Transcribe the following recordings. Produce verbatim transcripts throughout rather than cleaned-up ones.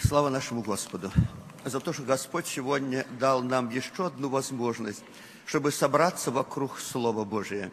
Слава нашему Господу за то, что Господь сегодня дал нам еще одну возможность, чтобы собраться вокруг Слова Божия.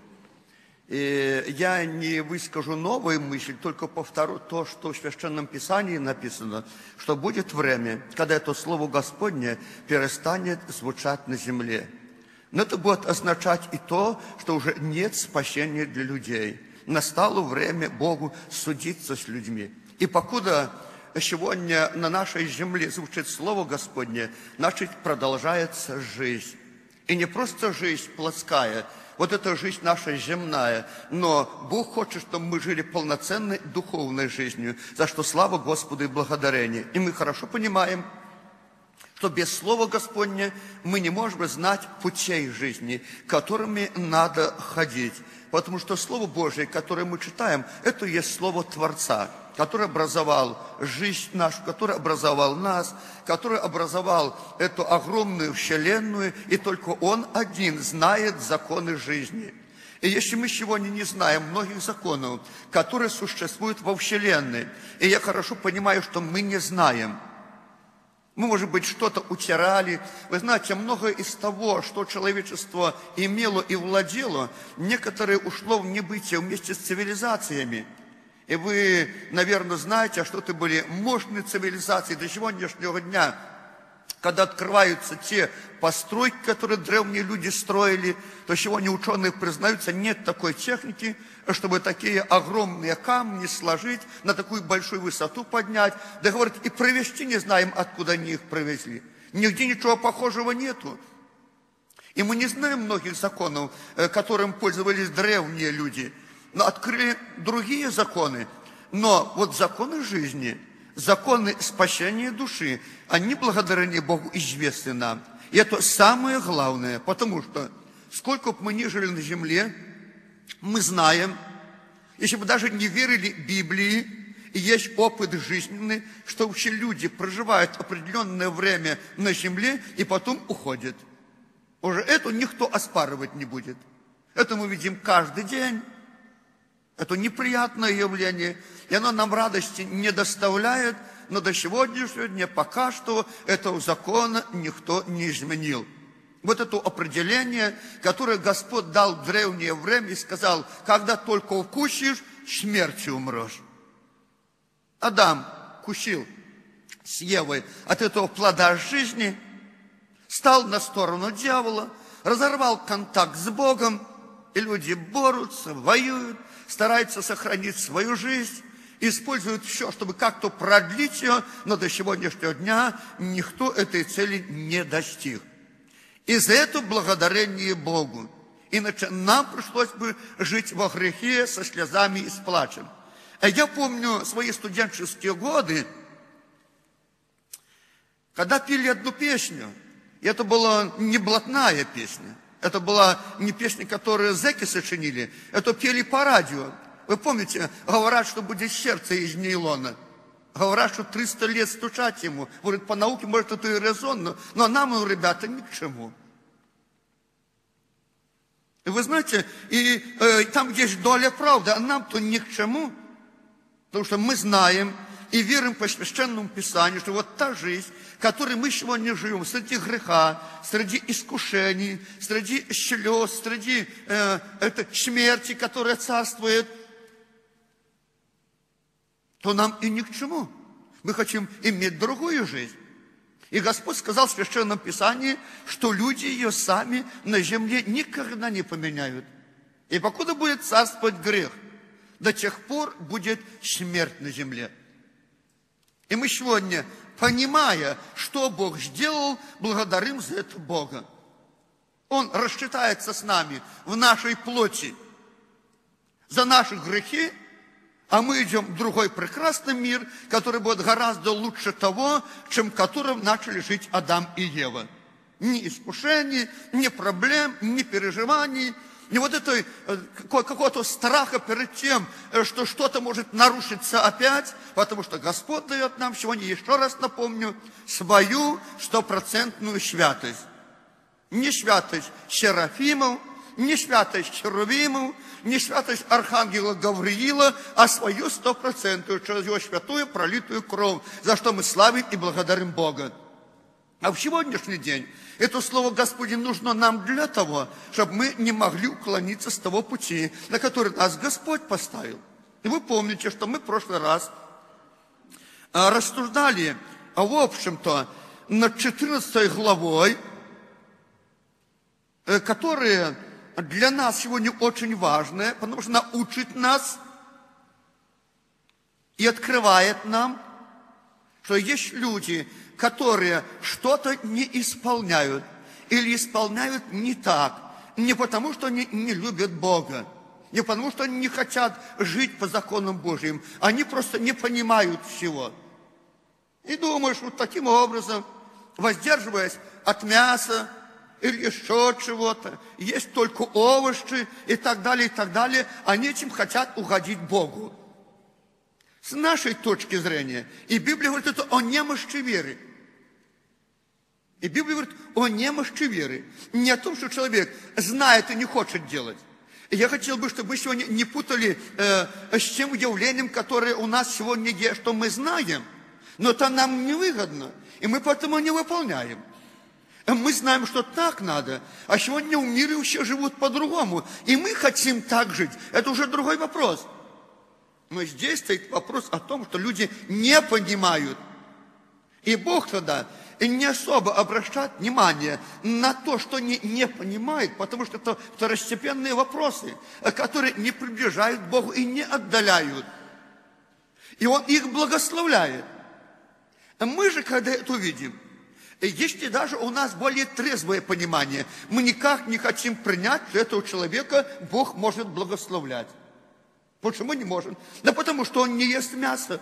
И я не выскажу новую мысль, только повторю то, что в Священном Писании написано, что будет время, когда это Слово Господне перестанет звучать на земле. Но это будет означать и то, что уже нет спасения для людей. Настало время Богу судиться с людьми. И покуда сегодня на нашей земле звучит Слово Господне, значит, продолжается жизнь. И не просто жизнь плотская, вот эта жизнь наша земная, но Бог хочет, чтобы мы жили полноценной духовной жизнью, за что слава Господу и благодарение. И мы хорошо понимаем, что без Слова Господня мы не можем знать путей жизни, которыми надо ходить. Потому что Слово Божие, которое мы читаем, это и есть Слово Творца, который образовал жизнь нашу, который образовал нас, который образовал эту огромную вселенную, и только Он один знает законы жизни. И если мы сегодня не знаем многих законов, которые существуют во вселенной, и я хорошо понимаю, что мы не знаем, мы, может быть, что-то утирали. Вы знаете, многое из того, что человечество имело и владело, некоторые ушло в небытие вместе с цивилизациями. И вы, наверное, знаете, что это были мощные цивилизации до сегодняшнего дня, когда открываются те постройки, которые древние люди строили, то сегодня ученые признаются, нет такой техники, чтобы такие огромные камни сложить, на такую большую высоту поднять. Да, говорят, и провезти не знаем, откуда они их провезли. Нигде ничего похожего нету. И мы не знаем многих законов, которым пользовались древние люди. Но открыли другие законы. Но вот законы жизни, законы спасения души, они, благодарение Богу, известны нам. И это самое главное, потому что сколько бы мы ни жили на земле, мы знаем, если бы даже не верили Библии, и есть опыт жизненный, что вообще люди проживают определенное время на земле и потом уходят. Уже это никто оспаривать не будет. Это мы видим каждый день. Это неприятное явление, и оно нам радости не доставляет, но до сегодняшнего дня пока что этого закона никто не изменил. Вот это определение, которое Господь дал в древнее время и сказал, когда только укусишь, смертью умрешь. Адам кусил с Евой от этого плода жизни, стал на сторону дьявола, разорвал контакт с Богом, и люди борются, воюют, стараются сохранить свою жизнь, используют все, чтобы как-то продлить ее, но до сегодняшнего дня никто этой цели не достиг. И за это благодарение Богу. Иначе нам пришлось бы жить во грехе со слезами и с плачем. А я помню свои студенческие годы, когда пели одну песню, и это была не блатная песня. Это была не песня, которую зэки сочинили, это пели по радио. Вы помните, говорят, что будет сердце из нейлона. Говорят, что триста лет стучать ему. Говорят, по науке, может, это и резонно, но нам, ну, ребята, ни к чему. И вы знаете, и э, там есть доля правды, а нам-то ни к чему. Потому что мы знаем и верим по Священному Писанию, что вот та жизнь, в которой мы сегодня живем, среди греха, среди искушений, среди слез, среди э, этой смерти, которая царствует, то нам и ни к чему. Мы хотим иметь другую жизнь. И Господь сказал в Священном Писании, что люди ее сами на земле никогда не поменяют. И покуда будет царствовать грех, до тех пор будет смерть на земле. И мы сегодня, понимая, что Бог сделал, благодарим за это Бога. Он рассчитается с нами в нашей плоти за наши грехи, а мы идем в другой прекрасный мир, который будет гораздо лучше того, чем в котором начали жить Адам и Ева. Ни искушений, ни проблем, ни переживаний, ни вот этой какого-то страха перед тем, что что-то может нарушиться опять, потому что Господь дает нам сегодня, еще раз напомню, свою стопроцентную святость. Не святость серафимов, не святость Херувимов, не святость Архангела Гавриила, а свою стопроцентную, через его святую пролитую кровь, за что мы славим и благодарим Бога. А в сегодняшний день это слово Господне нужно нам для того, чтобы мы не могли уклониться с того пути, на который нас Господь поставил. И вы помните, что мы в прошлый раз рассуждали, в общем-то, над четырнадцатой главой, которая для нас сегодня очень важная, потому что она учит нас и открывает нам, что есть люди, которые что-то не исполняют или исполняют не так, не потому, что они не любят Бога, не потому, что они не хотят жить по законам Божьим, они просто не понимают всего. И думаешь, вот таким образом, воздерживаясь от мяса или еще чего-то, есть только овощи и так далее, и так далее, они этим хотят угодить Богу. С нашей точки зрения, и Библия говорит это о немощи веры. И Библия говорит о немощи веры. Не о том, что человек знает и не хочет делать. И я хотел бы, чтобы мы сегодня не путали э, с тем явлением, которое у нас сегодня есть, что мы знаем, но это нам невыгодно, и мы поэтому не выполняем. Мы знаем, что так надо, а сегодня в мире все живут по-другому, и мы хотим так жить. Это уже другой вопрос. Но здесь стоит вопрос о том, что люди не понимают. И Бог тогда не особо обращает внимание на то, что они не понимают, потому что это второстепенные вопросы, которые не приближают к Богу и не отдаляют. И Он их благословляет. Мы же, когда это увидим, если даже у нас более трезвое понимание, мы никак не хотим принять, что этого человека Бог может благословлять. Почему не можем? Да потому что он не ест мясо.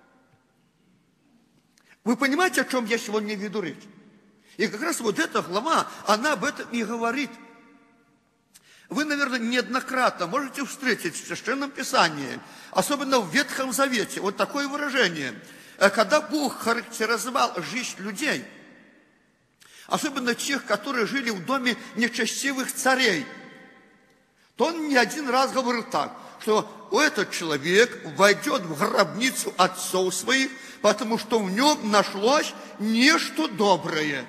Вы понимаете, о чем я сегодня веду речь? И как раз вот эта глава, она об этом и говорит. Вы, наверное, неоднократно можете встретить в Священном Писании, особенно в Ветхом Завете, вот такое выражение, когда Бог характеризовал жизнь людей, особенно тех, которые жили в доме нечестивых царей, то он не один раз говорил так, что этот человек войдет в гробницу отцов своих, потому что в нем нашлось нечто доброе.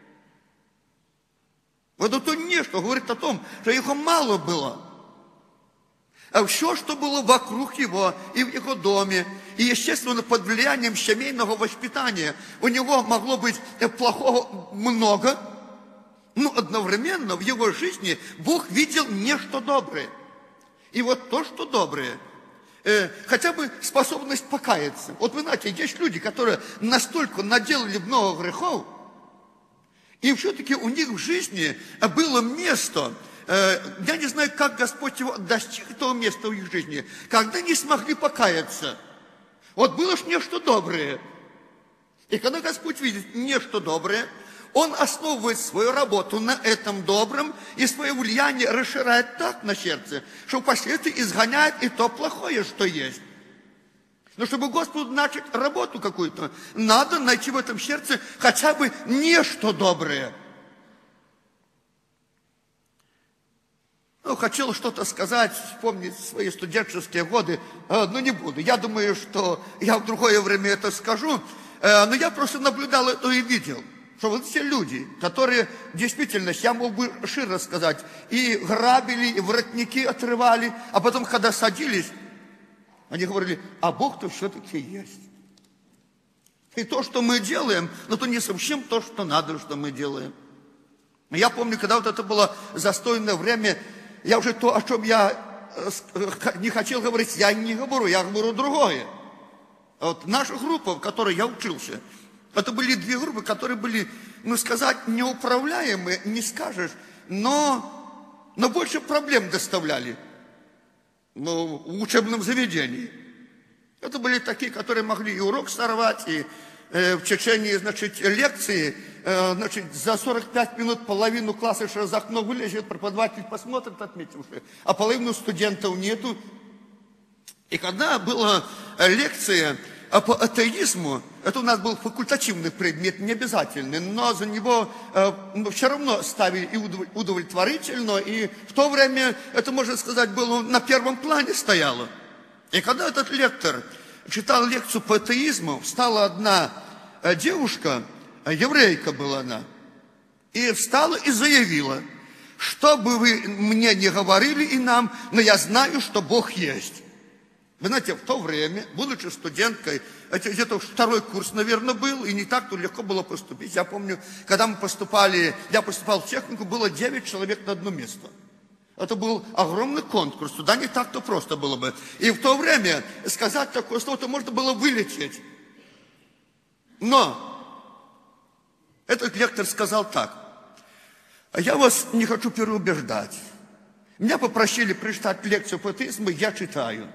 Вот это нечто говорит о том, что его мало было. А все, что было вокруг его и в его доме, и, естественно, под влиянием семейного воспитания, у него могло быть плохого много, но одновременно в его жизни Бог видел нечто доброе. И вот то, что доброе, э, хотя бы способность покаяться. Вот вы знаете, есть люди, которые настолько наделали много грехов, и все-таки у них в жизни было место, э, я не знаю, как Господь его достиг этого места в их жизни, когда не смогли покаяться. Вот было ж нечто доброе. И когда Господь видит нечто доброе, Он основывает свою работу на этом добром и свое влияние расширяет так на сердце, что после этого изгоняет и то плохое, что есть. Но чтобы Господу начать работу какую-то, надо найти в этом сердце хотя бы нечто доброе. Ну, хотел что-то сказать, вспомнить свои студенческие годы, но не буду. Я думаю, что я в другое время это скажу, но я просто наблюдал это и видел. Что вот все люди, которые действительно, я мог бы шире сказать, и грабили, и воротники отрывали, а потом, когда садились, они говорили, а Бог-то все-таки есть. И то, что мы делаем, но то не совсем то, что надо, что мы делаем. Я помню, когда вот это было застойное время, я уже то, о чем я не хотел говорить, я не говорю, я говорю другое. Вот наша группа, в которой я учился, это были две группы, которые были, ну сказать, неуправляемые, не скажешь, но, но больше проблем доставляли, ну, в учебном заведении. Это были такие, которые могли и урок сорвать, и э, в течение, значит, лекции, э, значит, за сорок пять минут половину класса через окно вылезет, преподаватель посмотрит, отметивший, а половину студентов нету. И когда была лекция а по атеизму, это у нас был факультативный предмет, не обязательный, но за него э, все равно ставили и удовлетворительно, и в то время, это, можно сказать, было на первом плане стояло. И когда этот лектор читал лекцию по атеизму, встала одна э, девушка, э, еврейка была она, и встала и заявила: что бы вы мне не говорили и нам, но я знаю, что Бог есть. Вы знаете, в то время, будучи студенткой, это где-то второй курс, наверное, был, и не так-то легко было поступить. Я помню, когда мы поступали, я поступал в технику, было девять человек на одно место. Это был огромный конкурс, туда не так-то просто было бы. И в то время сказать такое слово, то можно было вылететь. Но этот лектор сказал так: я вас не хочу переубеждать. Меня попросили прочитать лекцию по атеизму, я читаю.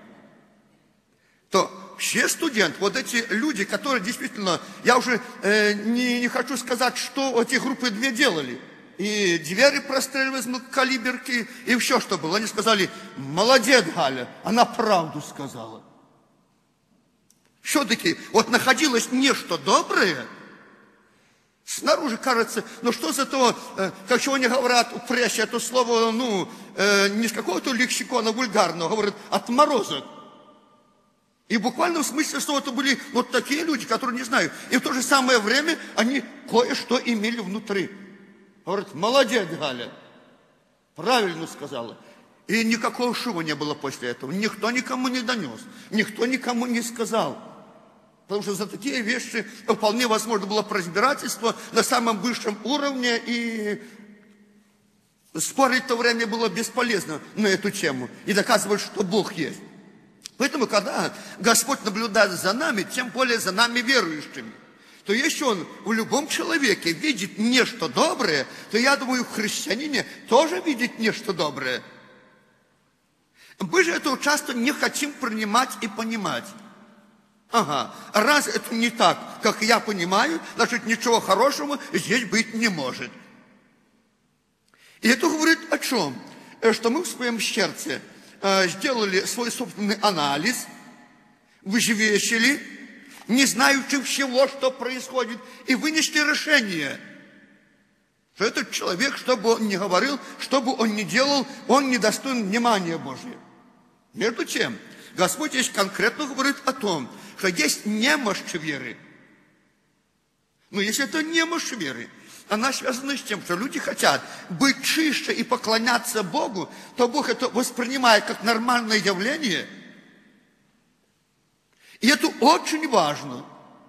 То все студенты, вот эти люди, которые действительно, я уже э, не, не хочу сказать, что эти группы две делали. И двери простреливали из мелкокалиберки, и все, что было. Они сказали: молодец, Галя, она правду сказала. Все-таки вот находилось нечто доброе. Снаружи кажется, ну что за то, э, как чего они говорят, у прессе это слово, ну, э, не с какого-то лексикона вульгарного, говорят, отморозок. И буквально в смысле, что это были вот такие люди, которые не знаю. И в то же самое время они кое-что имели внутри. Говорят: молодец, Галя, правильно сказала. И никакого шума не было после этого. Никто никому не донес, никто никому не сказал. Потому что за такие вещи вполне возможно было разбирательство на самом высшем уровне, и спорить в то время было бесполезно на эту тему и доказывать, что Бог есть. Поэтому, когда Господь наблюдает за нами, тем более за нами верующими, то если Он в любом человеке видит нечто доброе, то, я думаю, в христианине тоже видит нечто доброе. Мы же этого часто не хотим принимать и понимать. Ага, раз это не так, как я понимаю, значит, ничего хорошего здесь быть не может. И это говорит о чем? Что мы в своем сердце сделали свой собственный анализ, взвесили, не знаючи всего, что происходит, и вынесли решение, что этот человек, что бы он ни говорил, что бы он ни делал, он недостоин внимания Божьего. Между тем, Господь здесь конкретно говорит о том, что есть немощь веры. Но если это немощь веры, она связана с тем, что люди хотят быть чище и поклоняться Богу, то Бог это воспринимает как нормальное явление. И это очень важно.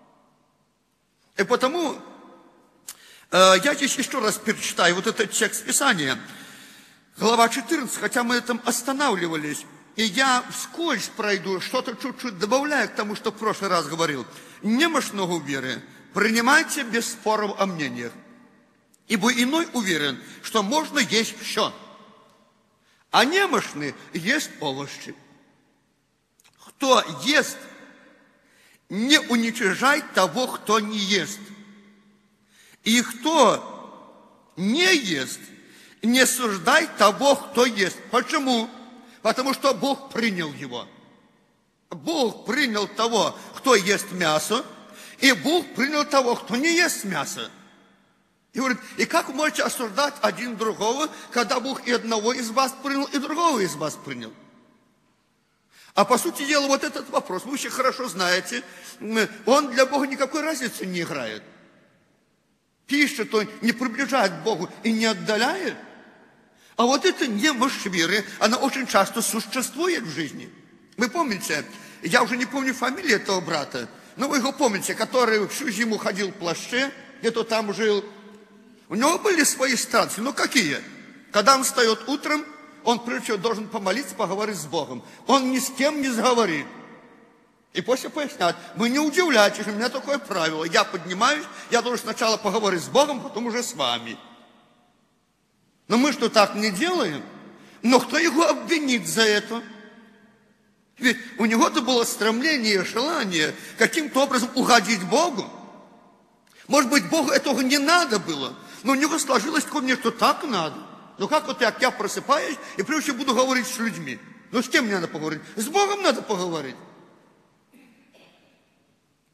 И потому э, я здесь еще раз перечитаю вот этот текст Писания. Глава четырнадцать, хотя мы этом останавливались. И я вскользь пройду, что-то чуть-чуть добавляю к тому, что в прошлый раз говорил. Немощного веры принимайте без споров о мнениях. Ибо иной уверен, что можно есть все, а немощный ест овощи. Кто ест, не уничижай того, кто не ест. И кто не ест, не суждай того, кто ест. Почему? Потому что Бог принял его. Бог принял того, кто ест мясо, и Бог принял того, кто не ест мясо. И говорит: и как вы можете осуждать один другого, когда Бог и одного из вас принял, и другого из вас принял? А по сути дела, вот этот вопрос, вы все хорошо знаете, он для Бога никакой разницы не играет. Пища, то не приближает к Богу и не отдаляет. А вот эта немощь веры, она очень часто существует в жизни. Вы помните, я уже не помню фамилию этого брата, но вы его помните, который всю зиму ходил в плаще, где-то там жил. У него были свои странности. Ну какие? Когда он встает утром, он прежде всего должен помолиться, поговорить с Богом. Он ни с кем не заговорит. И после пояснять: вы не удивляйтесь, у меня такое правило. Я поднимаюсь, я должен сначала поговорить с Богом, потом уже с вами. Но мы что, так не делаем? Но кто его обвинит за это? Ведь у него-то было стремление, желание каким-то образом угодить Богу. Может быть, Богу этого не надо было, но у него сложилось такое мнение, что так надо. Ну как вот я, я просыпаюсь и прежде буду говорить с людьми? Ну с кем мне надо поговорить? С Богом надо поговорить.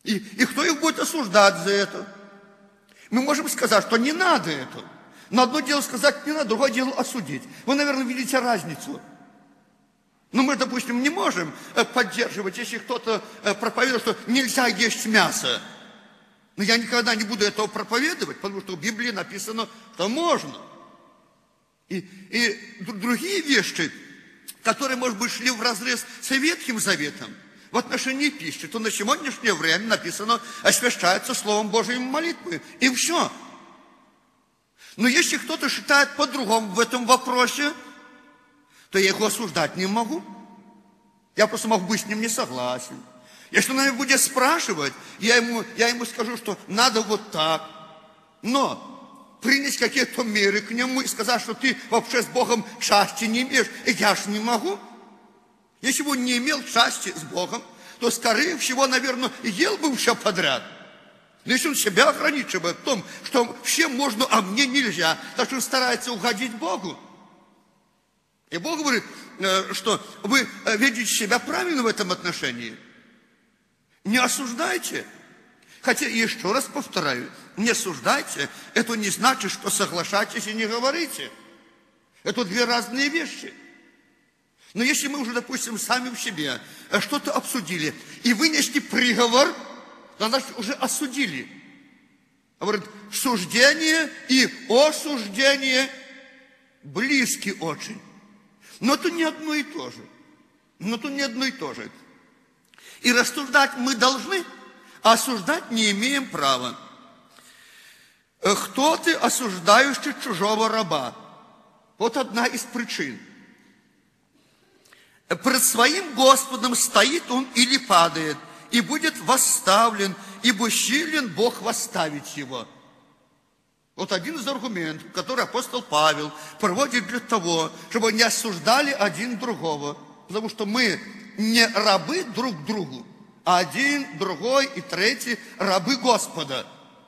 И, и кто их будет осуждать за это? Мы можем сказать, что не надо это. Но одно дело сказать не надо, другое дело осудить. Вы, наверное, видите разницу. Но мы, допустим, не можем поддерживать, если кто-то проповедует, что нельзя есть мясо. Но я никогда не буду этого проповедовать, потому что в Библии написано, что можно. И, и другие вещи, которые, может быть, шли вразрез с Ветхим Заветом, в отношении пищи, то на сегодняшнее время написано, освящается Словом Божьим молитвой. И все. Но если кто-то считает по-другому в этом вопросе, то я его осуждать не могу. Я просто могу быть с ним не согласен. Если он меня будет спрашивать, я ему, я ему скажу, что надо вот так. Но принять какие-то меры к нему и сказать, что ты вообще с Богом счастья не имеешь, и я ж не могу. Если бы он не имел счастья с Богом, то, скорее всего, наверное, ел бы все подряд. Но если он себя ограничивает в том, что всем можно, а мне нельзя, так что он старается угодить Богу. И Бог говорит, что вы видите себя правильно в этом отношении. Не осуждайте. Хотя, еще раз повторяю, не осуждайте, это не значит, что соглашайтесь и не говорите. Это две разные вещи. Но если мы уже, допустим, сами в себе что-то обсудили и вынесли приговор, то нас уже осудили. Говорит, суждение и осуждение близки очень. Но это не одно и то же. Но это не одно и то же. И рассуждать мы должны, а осуждать не имеем права. Кто ты, осуждающий чужого раба? Вот одна из причин. Пред своим Господом стоит он или падает, и будет восставлен, ибо силен Бог восставить его. Вот один из аргументов, который апостол Павел проводит для того, чтобы не осуждали один другого. Потому что мы не рабы друг другу, а один, другой и третий рабы Господа.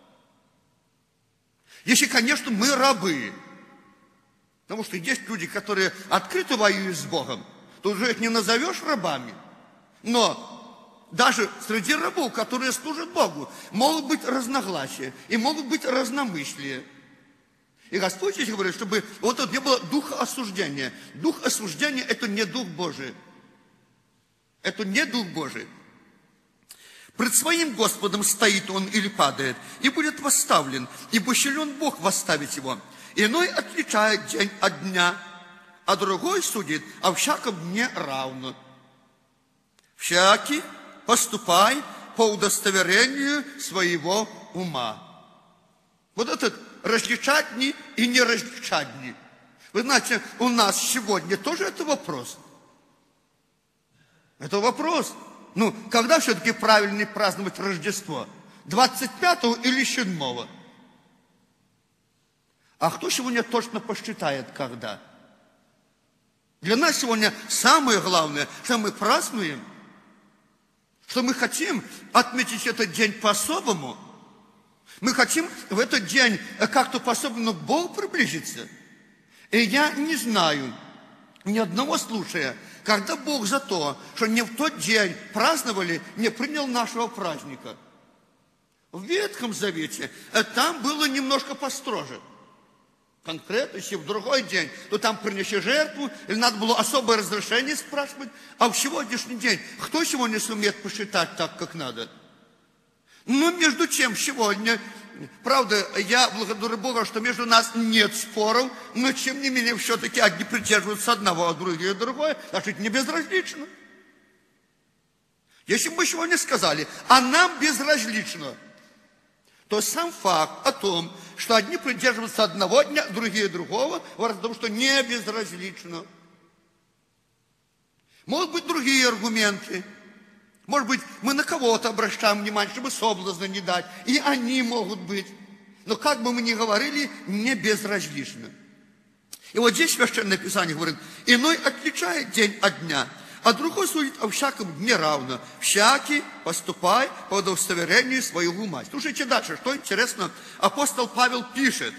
Если, конечно, мы рабы. Потому что есть люди, которые открыто воюют с Богом, то уже их не назовешь рабами. Но даже среди рабов, которые служат Богу, могут быть разногласия и могут быть разномыслия. И Господь здесь говорит, чтобы вот тут не было духа осуждения. Дух осуждения – это не Дух Божий. Это не Дух Божий. Пред своим Господом стоит он или падает, и будет восставлен, ибо силен Бог восставить его. Иной отличает день от дня, а другой судит о всяком дне равно. Всякий поступай по удостоверению своего ума. Вот этот различать дни и не различать дни. Вы знаете, у нас сегодня тоже это вопрос. Это вопрос. Ну, когда все-таки правильно праздновать Рождество? двадцать пятого или седьмого? А кто сегодня точно посчитает, когда? Для нас сегодня самое главное, что мы празднуем, что мы хотим отметить этот день по-особому. Мы хотим в этот день как-то по-особому к Богу приблизиться. И я не знаю ни одного случая, когда Бог за то, что не в тот день праздновали, не принял нашего праздника. В Ветхом Завете там было немножко построже. Конкретно, если в другой день, то там принеси жертву, или надо было особое разрешение спрашивать. А в сегодняшний день, кто сегодня сумеет посчитать так, как надо? Но между тем, сегодня, правда, я благодарю Бога, что между нас нет споров, но тем не менее, все-таки одни придерживаются одного, а другие другое, значит, не безразлично. Если бы мы сегодня сказали, а нам безразлично, то сам факт о том, что одни придерживаются одного дня, другие другого, говорит о том, что не безразлично. Могут быть другие аргументы. Может быть, мы на кого-то обращаем внимание, чтобы соблазна не дать. И они могут быть. Но как бы мы ни говорили, не безразлично. И вот здесь Священное Писание говорит, иной отличает день от дня, а другой судит о всяком дне равно. Всякий поступай по удостоверению своего ума. Слушайте дальше, что интересно, апостол Павел пишет.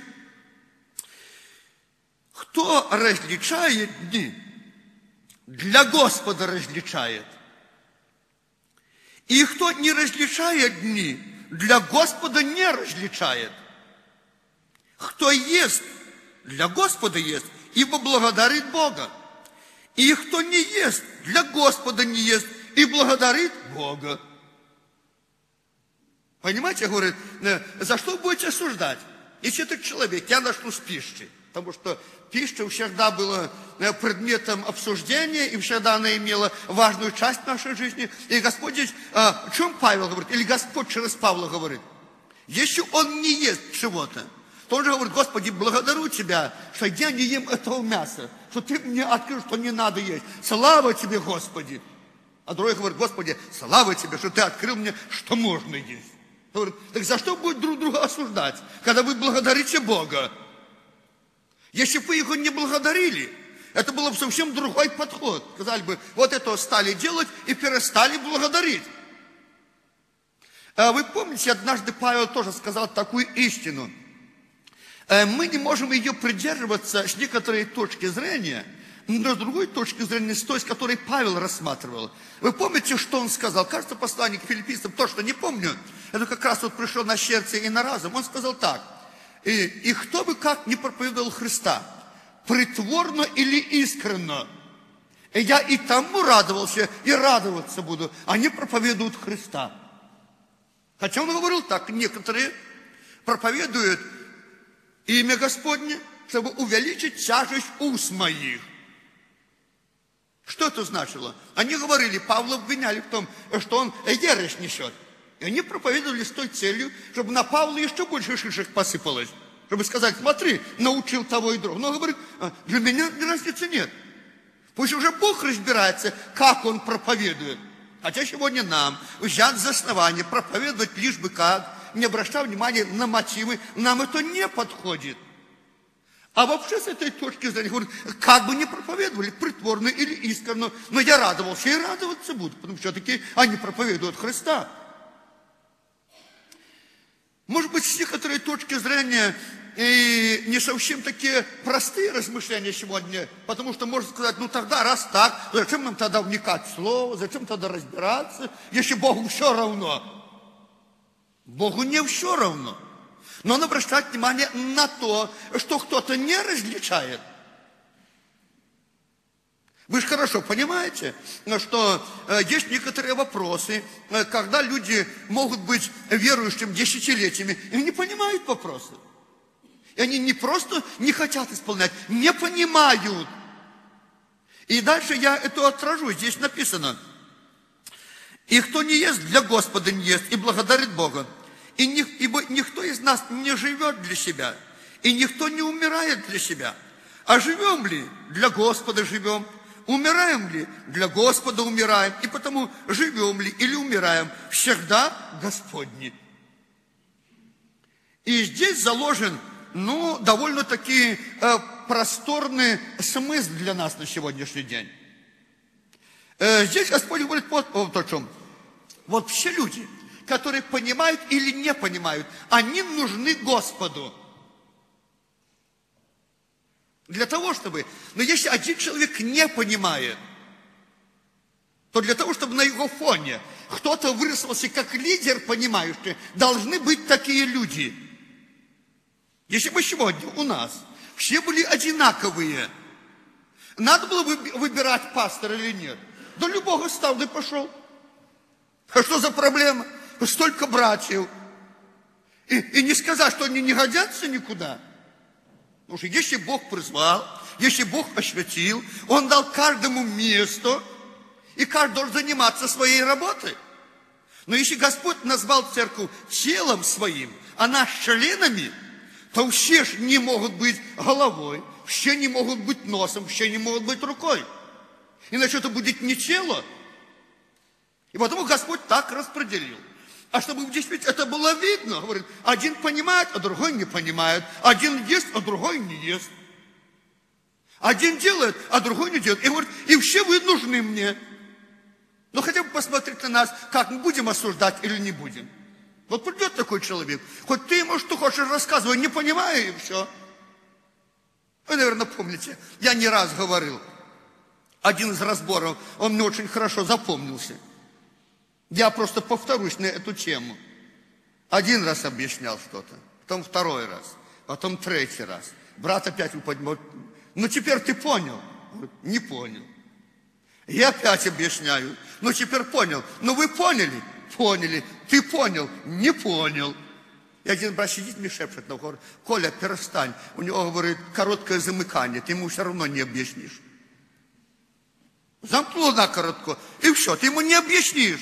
Кто различает дни, для Господа различает. И кто не различает дни, для Господа не различает. Кто ест, для Господа ест, ибо благодарит Бога. И кто не ест, для Господа не ест, и благодарит Бога. Понимаете, говорит, за что будете осуждать? Если этот человек, я начну с пищи, потому что пища всегда была предметом обсуждения, и всегда она имела важную часть в нашей жизни. И Господь здесь, о чем Павел говорит, или Господь через Павла говорит, если он не ест чего-то, то он же говорит: Господи, благодарю Тебя, что я не ем этого мяса, что Ты мне открыл, что не надо есть. Слава Тебе, Господи. А другой говорит: Господи, слава Тебе, что Ты открыл мне, что можно есть. Говорит: так за что будет друг друга осуждать, когда вы благодарите Бога? Если бы вы Его не благодарили, это был бы совсем другой подход. Сказали бы: вот это стали делать и перестали благодарить. Вы помните, однажды Павел тоже сказал такую истину. Мы не можем ее придерживаться с некоторой точки зрения, но с другой точки зрения, с той, с которой Павел рассматривал. Вы помните, что он сказал? Кажется, посланник филиппийцам, то, что не помню, это как раз вот пришло на сердце и на разум. Он сказал так: и, и кто бы как ни проповедовал Христа, притворно или искренно, и я и тому радовался, и радоваться буду. Они проповедуют Христа. Хотя он говорил так: некоторые проповедуют имя Господне, чтобы увеличить тяжесть уст моих. Что это значило? Они говорили, Павла обвиняли в том, что он ересь несет. И они проповедовали с той целью, чтобы на Павла еще больше шишек посыпалось. Чтобы сказать: смотри, научил того и другого. Но он говорит: для меня разницы нет. Пусть уже Бог разбирается, как он проповедует. Хотя сегодня нам взят за основание проповедовать лишь бы как, не обращая внимания на мотивы, нам это не подходит. А вообще с этой точки зрения, говорит, как бы ни проповедовали, притворно или искренно, но я радовался и радоваться буду, потому что все-таки они проповедуют Христа. Может быть, с некоторой точки зрения и не совсем такие простые размышления сегодня, потому что можно сказать: ну тогда, раз так, зачем нам тогда вникать в слово, зачем тогда разбираться, если Богу все равно? Богу не все равно. Но он обращает внимание на то, что кто-то не различает. Вы же хорошо понимаете, что есть некоторые вопросы, когда люди могут быть верующими десятилетиями и не понимают вопросы. И они не просто не хотят исполнять, не понимают. И дальше я это отражу. Здесь написано: и кто не ест, для Господа не ест, и благодарит Бога. И ни, ибо никто из нас не живет для себя, и никто не умирает для себя. А живем ли, для Господа живем, умираем ли, для Господа умираем, и потому живем ли или умираем, всегда Господни. И здесь заложен, ну, довольно-таки э, просторный смысл для нас на сегодняшний день. Э, здесь Господь говорит вот, вот о чем. Вот все люди, которые понимают или не понимают, они нужны Господу. Для того, чтобы... Но если один человек не понимает, то для того, чтобы на его фоне кто-то вырисовался как лидер, понимающий, должны быть такие люди. Если бы сегодня у нас все были одинаковые, надо было бы выбирать пастора или нет? До любого стал, да и пошел. А что за проблема? Столько братьев. И, и не сказать, что они не годятся никуда. Потому что если Бог призвал, если Бог осветил, Он дал каждому место, и каждый должен заниматься своей работой. Но если Господь назвал церковь телом своим, а нас членами, то все же не могут быть головой, все не могут быть носом, все не могут быть рукой. Иначе это будет не тело. И потому Господь так распределил. А чтобы действительно это было видно, говорит, один понимает, а другой не понимает. Один ест, а другой не ест. Один делает, а другой не делает. И говорит, и все вы нужны мне. Но хотя бы посмотрите на нас, как мы будем осуждать или не будем. Вот придет такой человек, хоть ты ему что хочешь рассказывай, не понимаю, и все. Вы, наверное, помните, я не раз говорил, один из разборов, он мне очень хорошо запомнился. Я просто повторюсь на эту тему. Один раз объяснял что-то, потом второй раз, потом третий раз. Брат опять поднимал. Ну, теперь ты понял? Не понял. Я опять объясняю. Ну, теперь понял. Ну, вы поняли? Поняли. Ты понял? Не понял. И один брат сидит, мне шепчет на ухо. Коля, перестань. У него, говорит, короткое замыкание. Ты ему все равно не объяснишь. Замкнул на коротко. И все, ты ему не объяснишь.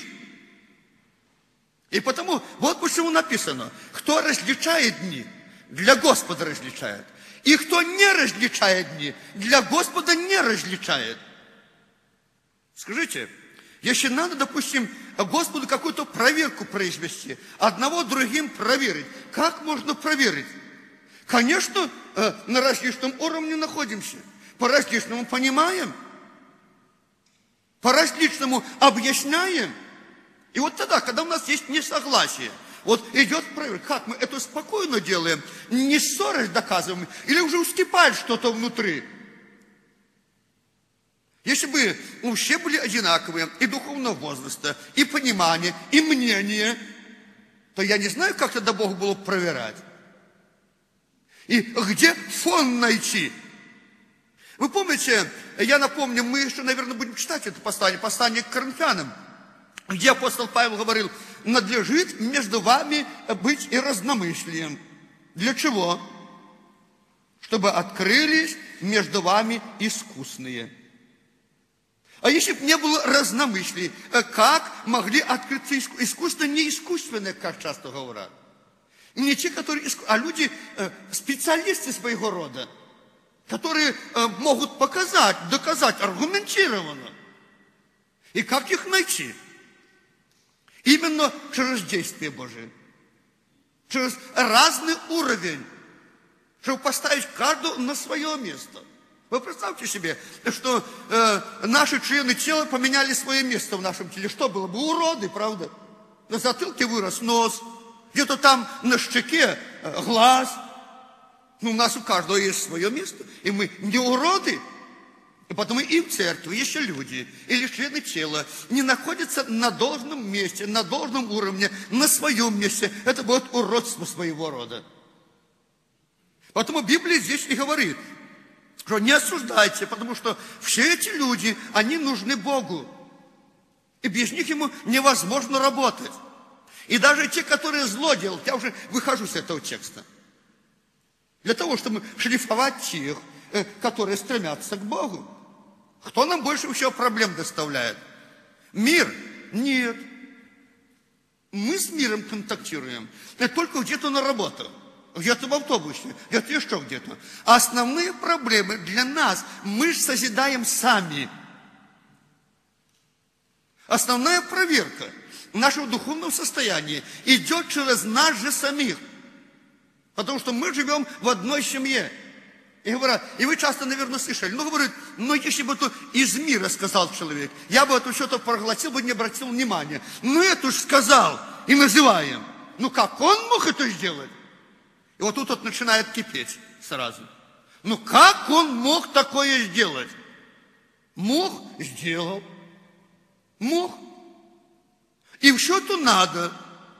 И потому, вот почему написано, кто различает дни, для Господа различает. И кто не различает дни, для Господа не различает. Скажите, если надо, допустим, Господу какую-то проверку произвести, одного другим проверить, как можно проверить? Конечно, на различном уровне находимся, по-различному понимаем, по-различному объясняем. И вот тогда, когда у нас есть несогласие, вот идет проверка, как мы это спокойно делаем, не ссорясь доказываем, или уже ускипает что-то внутри. Если бы ну, все были одинаковые, и духовного возраста, и понимания, и мнения, то я не знаю, как тогда Бог было проверять. И где фон найти? Вы помните, я напомню, мы еще, наверное, будем читать это послание, послание к Коринфянам, где апостол Павел говорил, надлежит между вами быть и разномыслием. Для чего? Чтобы открылись между вами искусные. А если бы не было разномыслий, как могли открыться искусственные, не искусственные, как часто говорят? Не те, которые, а люди, специалисты своего рода, которые могут показать, доказать аргументированно. И как их найти? Именно через действие Божие. Через разный уровень, чтобы поставить каждого на свое место. Вы представьте себе, что э, наши члены тела поменяли свое место в нашем теле. Что было бы? Уроды, правда? На затылке вырос нос, где-то там на щеке э, глаз. Ну, у нас у каждого есть свое место. И мы не уроды. И потому и в церкви, еще люди, или члены тела не находятся на должном месте, на должном уровне, на своем месте. Это будет уродство своего рода. Поэтому Библия здесь и говорит, что не осуждайте, потому что все эти люди, они нужны Богу. И без них ему невозможно работать. И даже те, которые зло делают, я уже выхожу с этого текста. Для того, чтобы шлифовать тех, которые стремятся к Богу. Кто нам больше всего проблем доставляет? Мир? Нет. Мы с миром контактируем только где-то на работах, где-то в автобусе, где-то еще где-то. А основные проблемы для нас мы же созидаем сами. Основная проверка нашего духовного состояния идет через нас же самих. Потому что мы живем в одной семье. И говорят, и вы часто, наверное, слышали, ну, говорят, ну, если бы это из мира сказал человек, я бы это что-то проглотил бы, не обратил внимания. Ну, это уж сказал, и называем. Ну, как он мог это сделать? И вот тут вот начинает кипеть сразу. Ну, как он мог такое сделать? Мог, сделал. Мог. И все-то надо.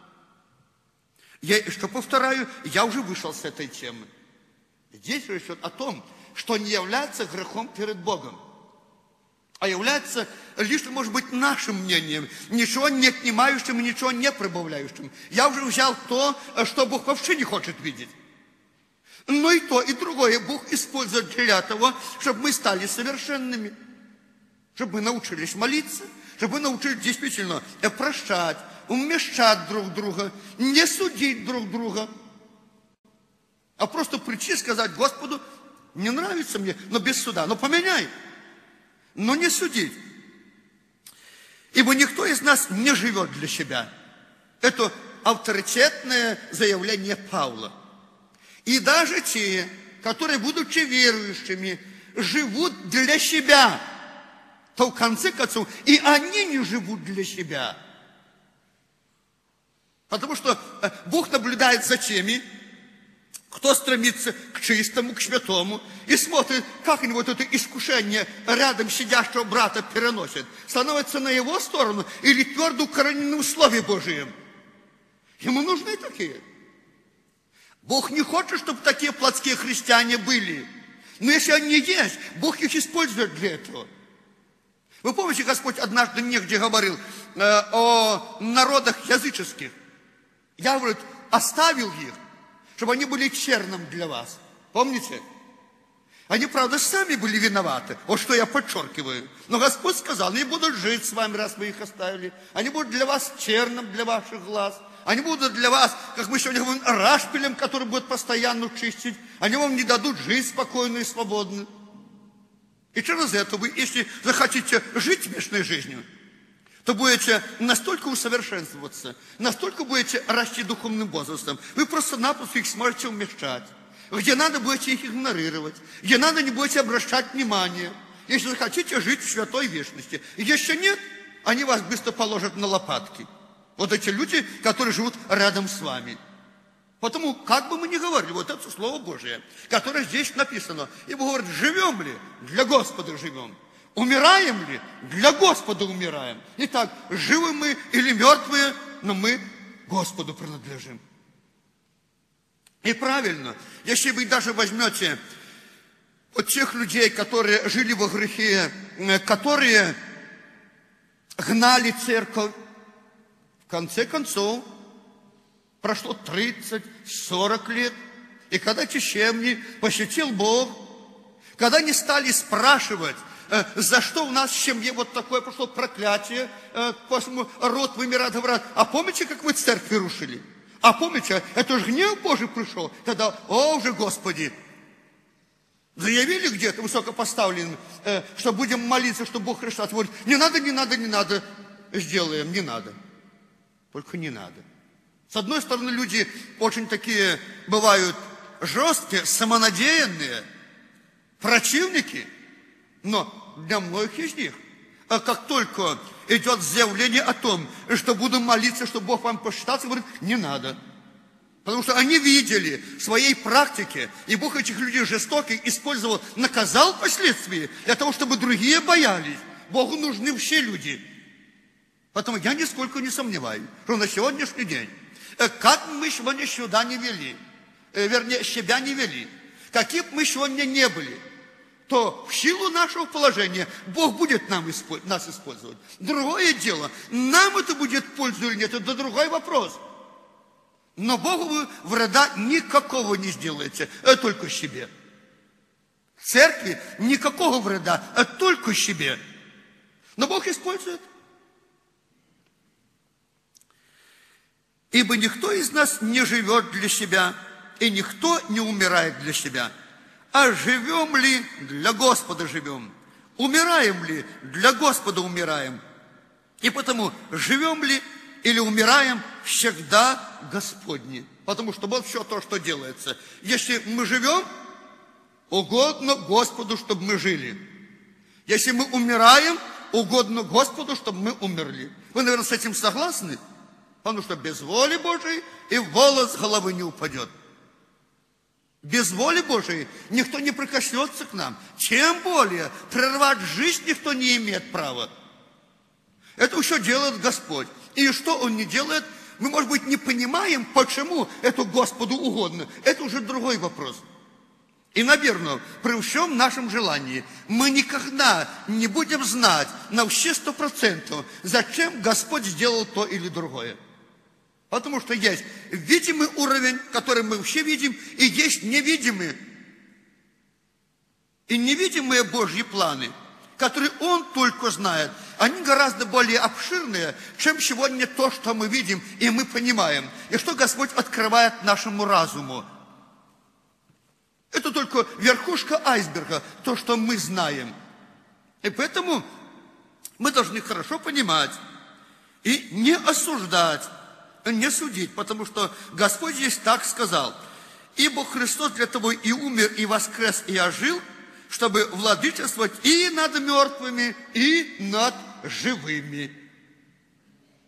Я что повторяю, я уже вышел с этой темы. Здесь речь идет о том, что не является грехом перед Богом, а является лишь, может быть, нашим мнением, ничего не отнимающим и ничего не прибавляющим. Я уже взял то, что Бог вообще не хочет видеть. Но и то, и другое Бог использует для того, чтобы мы стали совершенными, чтобы мы научились молиться, чтобы мы научились действительно прощать, умещать друг друга, не судить друг друга. А просто прийти и сказать Господу, не нравится мне, но без суда, но поменяй, но не судить. Ибо никто из нас не живет для себя. Это авторитетное заявление Павла. И даже те, которые, будучи верующими, живут для себя, то в конце концов и они не живут для себя. Потому что Бог наблюдает за теми, Кто стремится к чистому, к святому и смотрит, как они вот это искушение рядом сидящего брата переносят, становится на его сторону или твердо укоренены в Слове Божьем. Ему нужны такие. Бог не хочет, чтобы такие плотские христиане были. Но если они есть, Бог их использует для этого. Вы помните, Господь однажды негде говорил э, о народах языческих. Я, говорит, оставил их, чтобы они были черным для вас. Помните? Они, правда, сами были виноваты. Вот что я подчеркиваю. Но Господь сказал, они будут жить с вами, раз вы их оставили. Они будут для вас черным для ваших глаз. Они будут для вас, как мы сегодня говорим, рашпилем, который будет постоянно чистить. Они вам не дадут жить спокойно и свободно. И через это вы, если захотите жить вечной жизнью, то будете настолько усовершенствоваться, настолько будете расти духовным возрастом, вы просто-напросто их сможете умещать. Где надо, будете их игнорировать. Где надо, не будете обращать внимания. Если захотите жить в святой вечности. И если нет, они вас быстро положат на лопатки. Вот эти люди, которые живут рядом с вами. Потому, как бы мы ни говорили, вот это Слово Божие, которое здесь написано. И Бог говорит, живем ли? Для Господа живем. Умираем ли? Для Господа умираем. Итак, живы мы или мертвые, но мы Господу принадлежим. И правильно, если вы даже возьмете вот тех людей, которые жили во грехе, которые гнали церковь, в конце концов, прошло тридцать-сорок лет, и когда Чищемни посетил Бог, когда они стали спрашивать, за что у нас в семье вот такое пошло проклятие, поэтому род вымирает, говорят, а помните, как вы церкви рушили? А помните, это же гнев Божий пришел, тогда, о, уже Господи, заявили где-то высокопоставленным, что будем молиться, что Бог решает. Вот, не надо, не надо, не надо, сделаем, не надо. Только не надо. С одной стороны, люди очень такие бывают жесткие, самонадеянные, противники, но для многих из них, как только идет заявление о том, что буду молиться, что Бог вам посчитался, говорит, не надо. Потому что они видели в своей практике, и Бог этих людей жестоких использовал, наказал впоследствии, для того, чтобы другие боялись. Богу нужны все люди. Поэтому я нисколько не сомневаюсь, что на сегодняшний день, как мы сегодня сюда не вели, вернее, себя не вели, каким мы сегодня не были, то в силу нашего положения Бог будет нам, нас использовать. Другое дело, нам это будет пользу или нет, это другой вопрос. Но Богу вы вреда никакого не сделаете, а только себе. Церкви никакого вреда, а только себе. Но Бог использует. Ибо никто из нас не живет для себя, и никто не умирает для себя. А живем ли, для Господа живем. Умираем ли, для Господа умираем. И потому живем ли или умираем, всегда Господни. Потому что вот все то, что делается. Если мы живем, угодно Господу, чтобы мы жили. Если мы умираем, угодно Господу, чтобы мы умерли. Вы, наверное, с этим согласны? Потому что без воли Божией и волос с головы не упадет. Без воли Божией никто не прикоснется к нам. Тем более прервать жизнь никто не имеет права. Это все делает Господь. И что Он не делает, мы, может быть, не понимаем, почему это Господу угодно. Это уже другой вопрос. И, наверное, при всем нашем желании мы никогда не будем знать на все сто процентов, зачем Господь сделал то или другое. Потому что есть видимый уровень, который мы все видим, и есть невидимый. И невидимые Божьи планы, которые Он только знает, они гораздо более обширные, чем сегодня то, что мы видим и мы понимаем. И что Господь открывает нашему разуму. Это только верхушка айсберга, то, что мы знаем. И поэтому мы должны хорошо понимать и не осуждать, не судить, потому что Господь здесь так сказал. Ибо Христос для того и умер, и воскрес, и ожил, чтобы владычествовать и над мертвыми, и над живыми.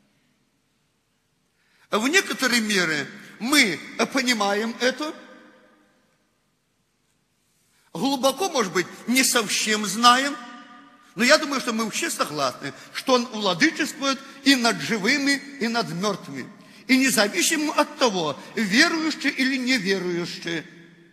В некоторой мере мы понимаем это, Глубоко, может быть, не совсем знаем, но я думаю, что мы все согласны, что Он владычествует и над живыми, и над мертвыми. И независимо от того, верующие или неверующие.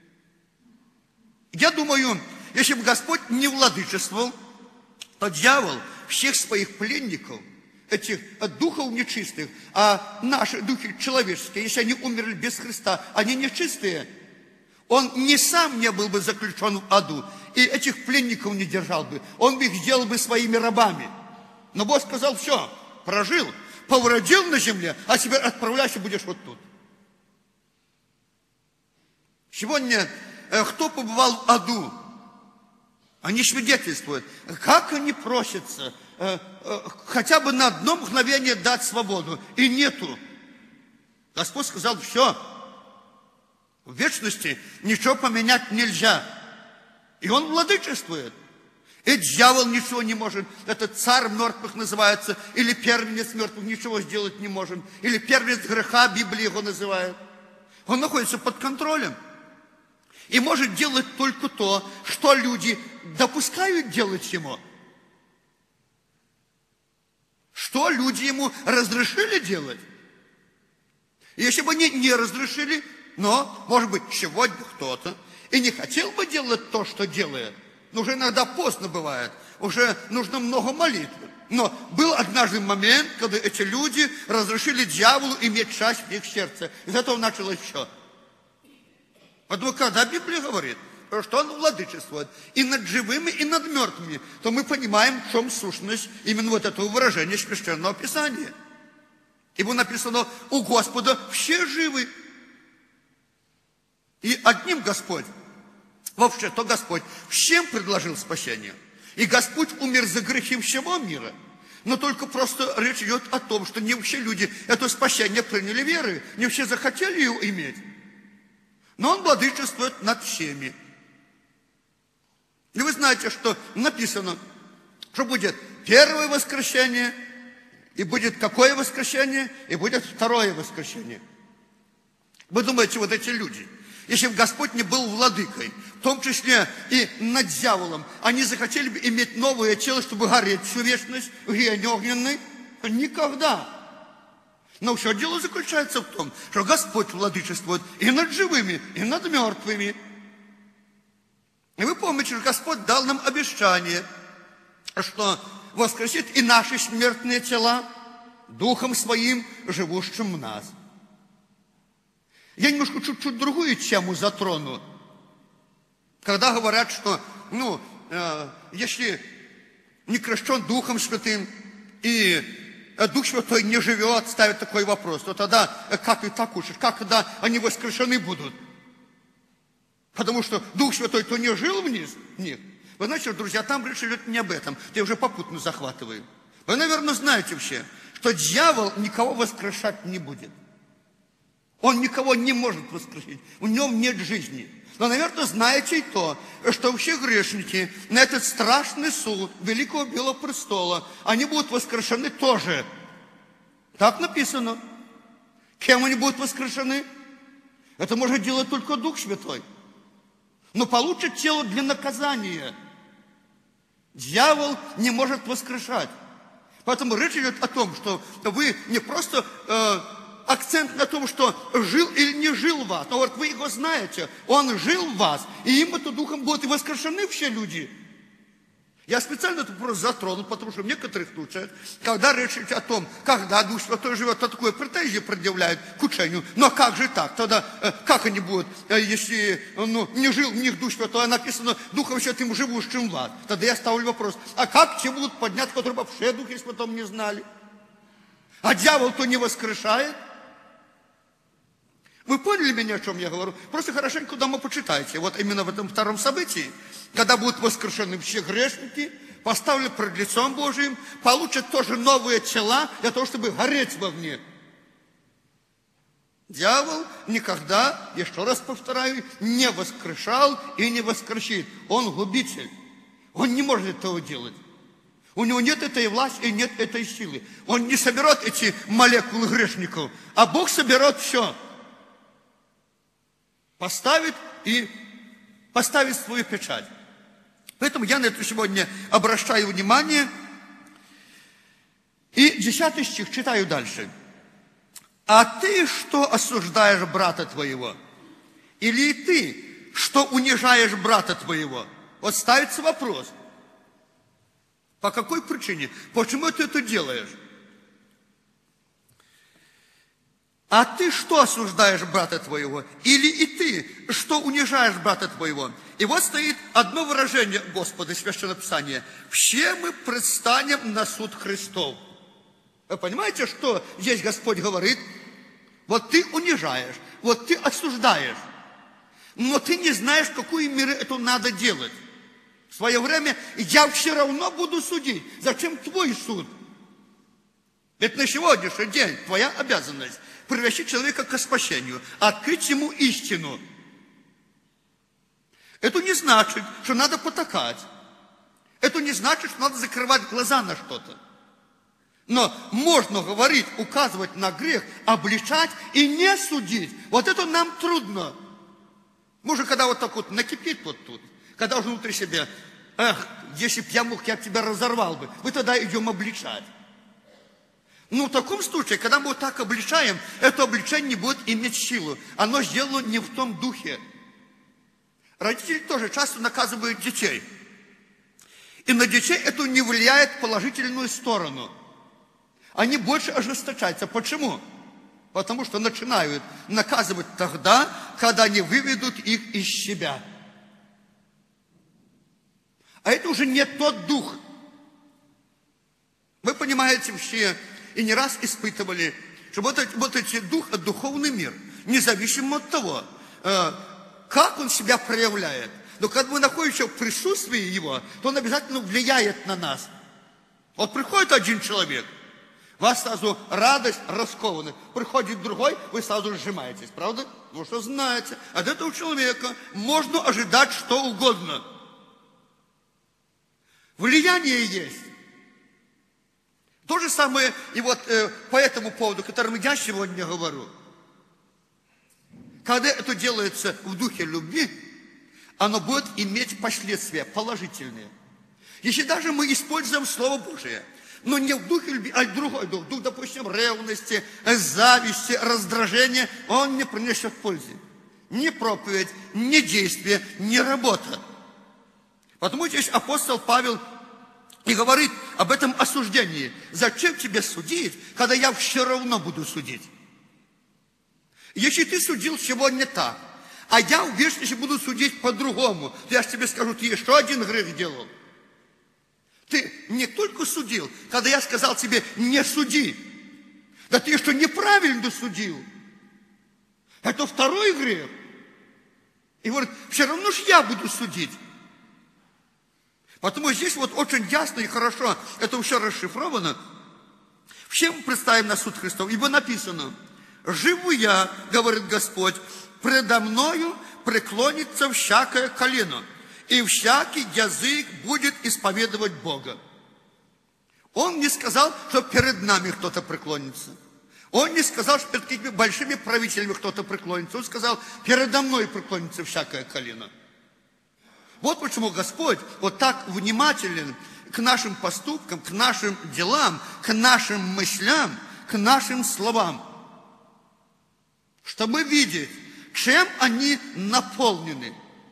Я думаю, если бы Господь не владычествовал, то дьявол всех своих пленников, этих духов нечистых, а наши духи человеческие, если они умерли без Христа, они нечистые, он не сам не был бы заключен в аду, и этих пленников не держал бы, он бы их сделал бы своими рабами. Но Бог сказал: все, прожил, повродил на земле, а теперь отправляйся, будешь вот тут. Сегодня э, кто побывал в аду? Они свидетельствуют, как они просятся э, э, хотя бы на одно мгновение дать свободу, и нету. Господь сказал: все, в вечности ничего поменять нельзя. И Он владычествует. И дьявол ничего не может. Это царь мертвых называется, или первенец мертвых, ничего сделать не может. Или первенец греха, Библия его называет. Он находится под контролем. И может делать только то, что люди допускают делать ему. Что люди ему разрешили делать. И если бы они не разрешили, но, может быть, сегодня кто-то и не хотел бы делать то, что делает, но уже иногда поздно бывает, уже нужно много молитвы. Но был однажды момент, когда эти люди разрешили дьяволу иметь часть в их сердце. Из этого началось все. Потому когда Библия говорит, что Он владычествует и над живыми, и над мертвыми, то мы понимаем, в чем сущность именно вот этого выражения Священного Писания. Ибо написано: у Господа все живы. И одним Господь, вообще, то Господь всем предложил спасение. И Господь умер за грехи всего мира. Но только просто речь идет о том, что не все люди это спасение приняли верой, не все захотели его иметь. Но Он владычествует над всеми. И вы знаете, что написано, что будет первое воскресенье, и будет какое воскресенье, и будет второе воскресенье. Вы думаете, вот эти люди, если бы Господь не был владыкой, в том числе и над дьяволом, они захотели бы иметь новое тело, чтобы гореть всю вечность в гиене огненной? Никогда. Но все дело заключается в том, что Господь владычествует и над живыми, и над мертвыми. И вы помните, что Господь дал нам обещание, что воскресит и наши смертные тела Духом Своим, живущим в нас. Я немножко чуть-чуть другую тему затрону. Когда говорят, что, ну, э, если не крещен Духом Святым, и Дух Святой не живет, ставят такой вопрос, то тогда как ты так учишь, как тогда они воскрешены будут? Потому что Дух Святой то не жил в них? Нет. Вы знаете, друзья, там речь идет не об этом, я уже попутно захватываю. Вы, наверное, знаете все, что дьявол никого воскрешать не будет. Он никого не может воскресить, в нем нет жизни. Но, наверное, знаете и то, что все грешники на этот страшный суд Великого Белого Престола, они будут воскрешены тоже. Так написано. Кем они будут воскрешены? Это может делать только Дух Святой. Но получат тело для наказания. Дьявол не может воскрешать. Поэтому речь идет о том, что вы не просто... Э, акцент на том, что жил или не жил в вас. Но вот вы его знаете, он жил в вас, и им-то духом будут и воскрешены все люди. Я специально это просто затронул, потому что в некоторых случаях, когда речь идет о том, когда Дух Святой живет, то такое претензии предъявляют к учению. Но как же так? Тогда как они будут, если ну, не жил в них Дух Святой, а написано Духом Святым живущим в вас? Тогда я ставлю вопрос, а как те будут поднять, которые вообще Духе Святом не знали? А дьявол-то не воскрешает? Вы поняли меня, о чем я говорю? Просто хорошенько дома почитайте. Вот именно в этом втором событии, когда будут воскрешены все грешники, поставлены пред лицом Божиим, получат тоже новые тела для того, чтобы гореть в огне. Дьявол никогда, еще раз повторяю, не воскрешал и не воскресит. Он губитель. Он не может этого делать. У него нет этой власти и нет этой силы. Он не соберет эти молекулы грешников, а Бог соберет все. Поставит и поставить свою печать. Поэтому я на это сегодня обращаю внимание. И десятый стих читаю дальше. «А ты что осуждаешь брата твоего? Или ты, что унижаешь брата твоего?» Вот ставится вопрос. По какой причине? Почему ты это делаешь? «А ты что осуждаешь брата твоего? Или и ты, что унижаешь брата твоего?» И вот стоит одно выражение Господа, Священного Писания. «Все мы предстанем на суд Христов». Вы понимаете, что здесь Господь говорит? Вот ты унижаешь, вот ты осуждаешь, но ты не знаешь, в какую меру это надо делать. В свое время я все равно буду судить. Зачем твой суд? Ведь на сегодняшний день твоя обязанность привести человека к спасению, открыть ему истину. Это не значит, что надо потакать. Это не значит, что надо закрывать глаза на что-то. Но можно говорить, указывать на грех, обличать и не судить. Вот это нам трудно. Может, когда вот так вот накипит вот тут, когда уже внутри себя, эх, если б я мог, я б тебя разорвал бы. Мы тогда идем обличать. Ну, в таком случае, когда мы вот так обличаем, это обличение не будет иметь силу. Оно сделано не в том духе. Родители тоже часто наказывают детей. И на детей это не влияет в положительную сторону. Они больше ожесточаются. Почему? Потому что начинают наказывать тогда, когда они выведут их из себя. А это уже не тот дух. Вы понимаете, все и не раз испытывали, что вот эти, вот эти дух, духовный мир, независимо от того, как он себя проявляет. Но когда мы находимся в присутствии его, то он обязательно влияет на нас. Вот приходит один человек, у вас сразу радость раскована. Приходит другой, вы сразу сжимаетесь, правда? Потому что знаете, от этого человека можно ожидать что угодно. Влияние есть. То же самое и вот э, по этому поводу, о котором я сегодня говорю. Когда это делается в духе любви, оно будет иметь последствия положительные. Если даже мы используем Слово Божие, но не в духе любви, а в другой дух, дух, допустим, ревности, зависти, раздражения, он не принесет пользы. Ни проповедь, ни действие, ни работа. Потому здесь апостол Павел и говорит об этом осуждении. Зачем тебе судить, когда я все равно буду судить? Если ты судил сегодня так, а я в вечности буду судить по-другому, то я же тебе скажу, ты еще один грех делал. Ты не только судил, когда я сказал тебе, не суди. Да ты еще неправильно судил. Это второй грех. И говорит, все равно же я буду судить. Потому здесь вот очень ясно и хорошо это все расшифровано. Все мы представим на суд Христов, ибо написано, живу я, говорит Господь, предо мною преклонится всякое колено, и всякий язык будет исповедовать Бога. Он не сказал, что перед нами кто-то преклонится. Он не сказал, что перед какими-то большими правителями кто-то преклонится. Он сказал, передо мной преклонится всякое колено. Вот почему Господь вот так внимателен к нашим поступкам, к нашим делам, к нашим мыслям, к нашим словам. Чтобы видеть, чем они наполнены.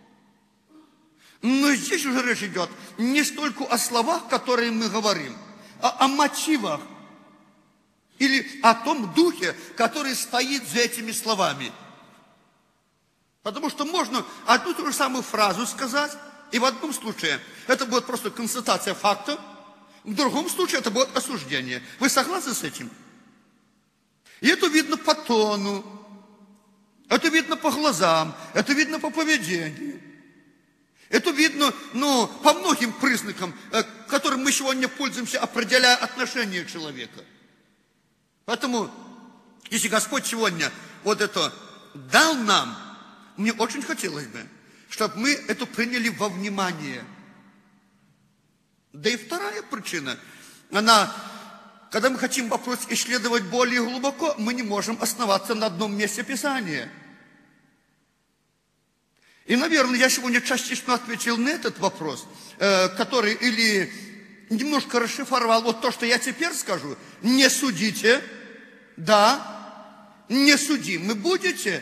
Но здесь уже речь идет не столько о словах, которые мы говорим, а о мотивах. Или о том духе, который стоит за этими словами. Потому что можно одну и ту же самую фразу сказать, и в одном случае это будет просто констатация факта, в другом случае это будет осуждение. Вы согласны с этим? И это видно по тону, это видно по глазам, это видно по поведению. Это видно, ну, по многим признакам, которым мы сегодня пользуемся, определяя отношение человека. Поэтому, если Господь сегодня вот это дал нам, мне очень хотелось бы, чтобы мы это приняли во внимание. Да и вторая причина, она, когда мы хотим вопрос исследовать более глубоко, мы не можем основаться на одном месте Писания. И, наверное, я сегодня частично ответил на этот вопрос, который или немножко расшифровал вот то, что я теперь скажу. Не судите, да, не судимы будете,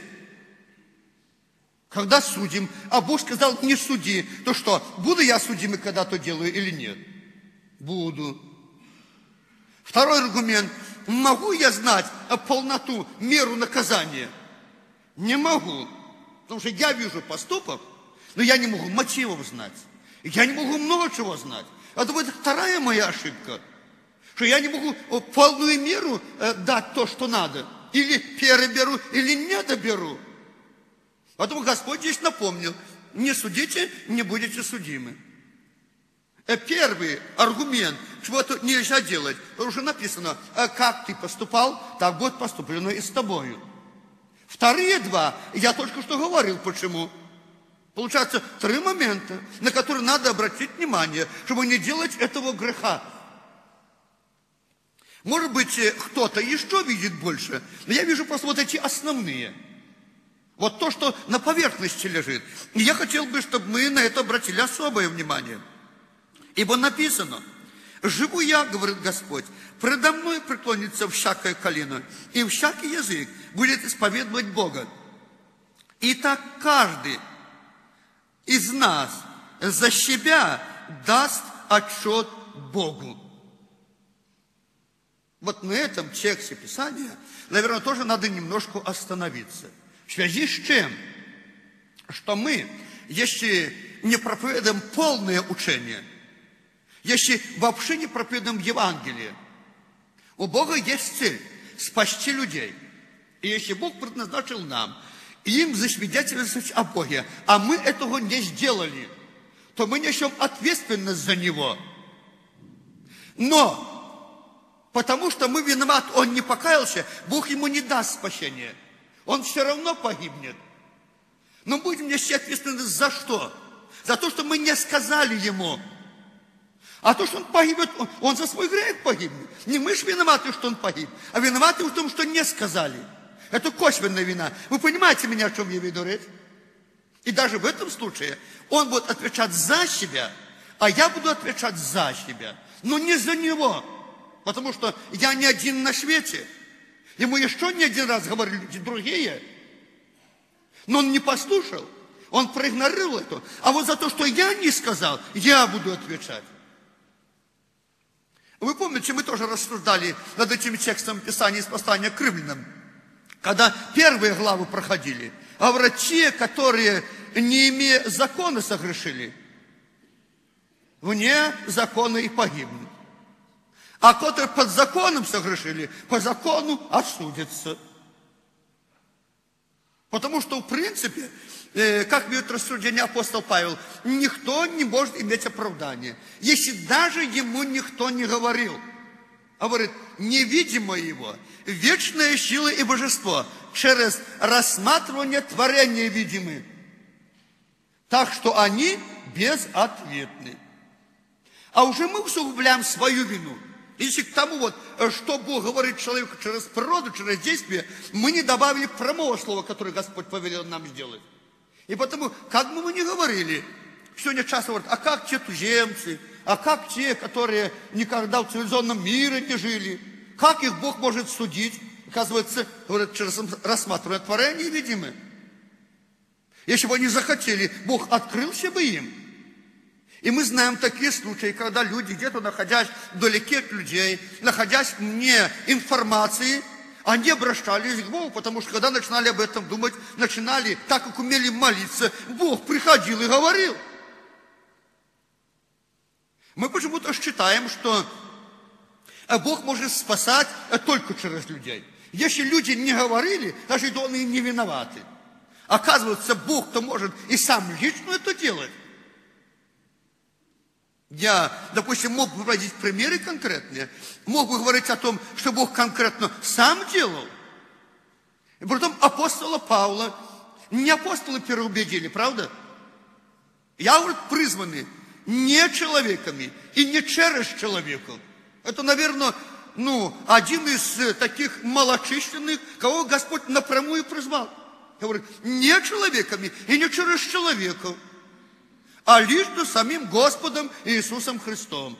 когда судим. А Бог сказал, не суди. То что, буду я судимый, когда то делаю или нет? Буду. Второй аргумент. Могу я знать полноту, меру наказания? Не могу. Потому что я вижу поступок, но я не могу мотивов знать. Я не могу много чего знать. Это будет вторая моя ошибка. Что я не могу полную меру дать то, что надо. Или переберу, или не доберу. Поэтому Господь здесь напомнил. Не судите, не будете судимы. Первый аргумент, чего-то нельзя делать. Уже написано, как ты поступал, так будет поступлено и с тобою. Вторые два, я только что говорил, почему. Получается, три момента, на которые надо обратить внимание, чтобы не делать этого греха. Может быть, кто-то еще видит больше, но я вижу просто вот эти основные. Вот то, что на поверхности лежит. И я хотел бы, чтобы мы на это обратили особое внимание. Ибо написано, живу я, говорит Господь, предо мной преклонится всякое колено, и всякий язык будет исповедовать Бога. И так каждый из нас за себя даст отчет Богу. Вот на этом тексте Писания, наверное, тоже надо немножко остановиться. В связи с чем? Что мы, если не проповедуем полное учение, если вообще не проповедуем Евангелие, у Бога есть цель – спасти людей. И если Бог предназначил нам им засвидетельствовать о Боге, а мы этого не сделали, то мы несем ответственность за Него. Но потому что мы виноваты, он не покаялся, Бог ему не даст спасения. Он все равно погибнет. Но будем нести ответственность за что? За то, что мы не сказали ему. А то, что он погибнет, он, он за свой грех погибнет. Не мы же виноваты, что он погиб, а виноваты в том, что не сказали. Это косвенная вина. Вы понимаете меня, о чем я веду речь? И даже в этом случае он будет отвечать за себя, а я буду отвечать за себя. Но не за него. Потому что я не один на свете. Ему еще не один раз говорили люди другие. Но он не послушал. Он проигнорировал это. А вот за то, что я не сказал, я буду отвечать. Вы помните, мы тоже рассуждали над этим текстом Писания из послания к римлянам, когда первые главы проходили. А врачи, которые, не имея закона, согрешили, вне закона и погибнут. А которые под законом согрешили, по закону осудятся. Потому что, в принципе, как ведет рассуждение апостол Павел, никто не может иметь оправдания, если даже ему никто не говорил. А говорит, невидимое его, вечная сила и божество через рассматривание творения видимы, так что они безответны. А уже мы усугубляем свою вину. Если к тому, вот, что Бог говорит человеку через природу, через действие, мы не добавили прямого слова, которое Господь повелел нам сделать. И потому, как бы мы ни говорили, сегодня часто говорят, а как те туземцы, а как те, которые никогда в цивилизованном мире не жили, как их Бог может судить? Оказывается, говорят, через рассматривание творения видимы. Если бы они захотели, Бог открылся бы им. И мы знаем такие случаи, когда люди, где-то находясь вдалеке от людей, находясь вне информации, они обращались к Богу, потому что когда начинали об этом думать, начинали, так как умели молиться, Бог приходил и говорил. Мы почему-то считаем, что Бог может спасать только через людей. Если люди не говорили, значит, он и не виноваты. Оказывается, Бог-то может и сам лично это делать. Я, допустим, мог бы приводить примеры конкретные, мог бы говорить о том, что Бог конкретно сам делал. И потом апостола Павла, не апостолы переубедили, правда? Я, говорит, призваны не человеками и не через человеков. Это, наверное, ну, один из таких малочисленных, кого Господь напрямую призвал. Говорит, не человеками и не через человеков, а лишь самим Господом Иисусом Христом.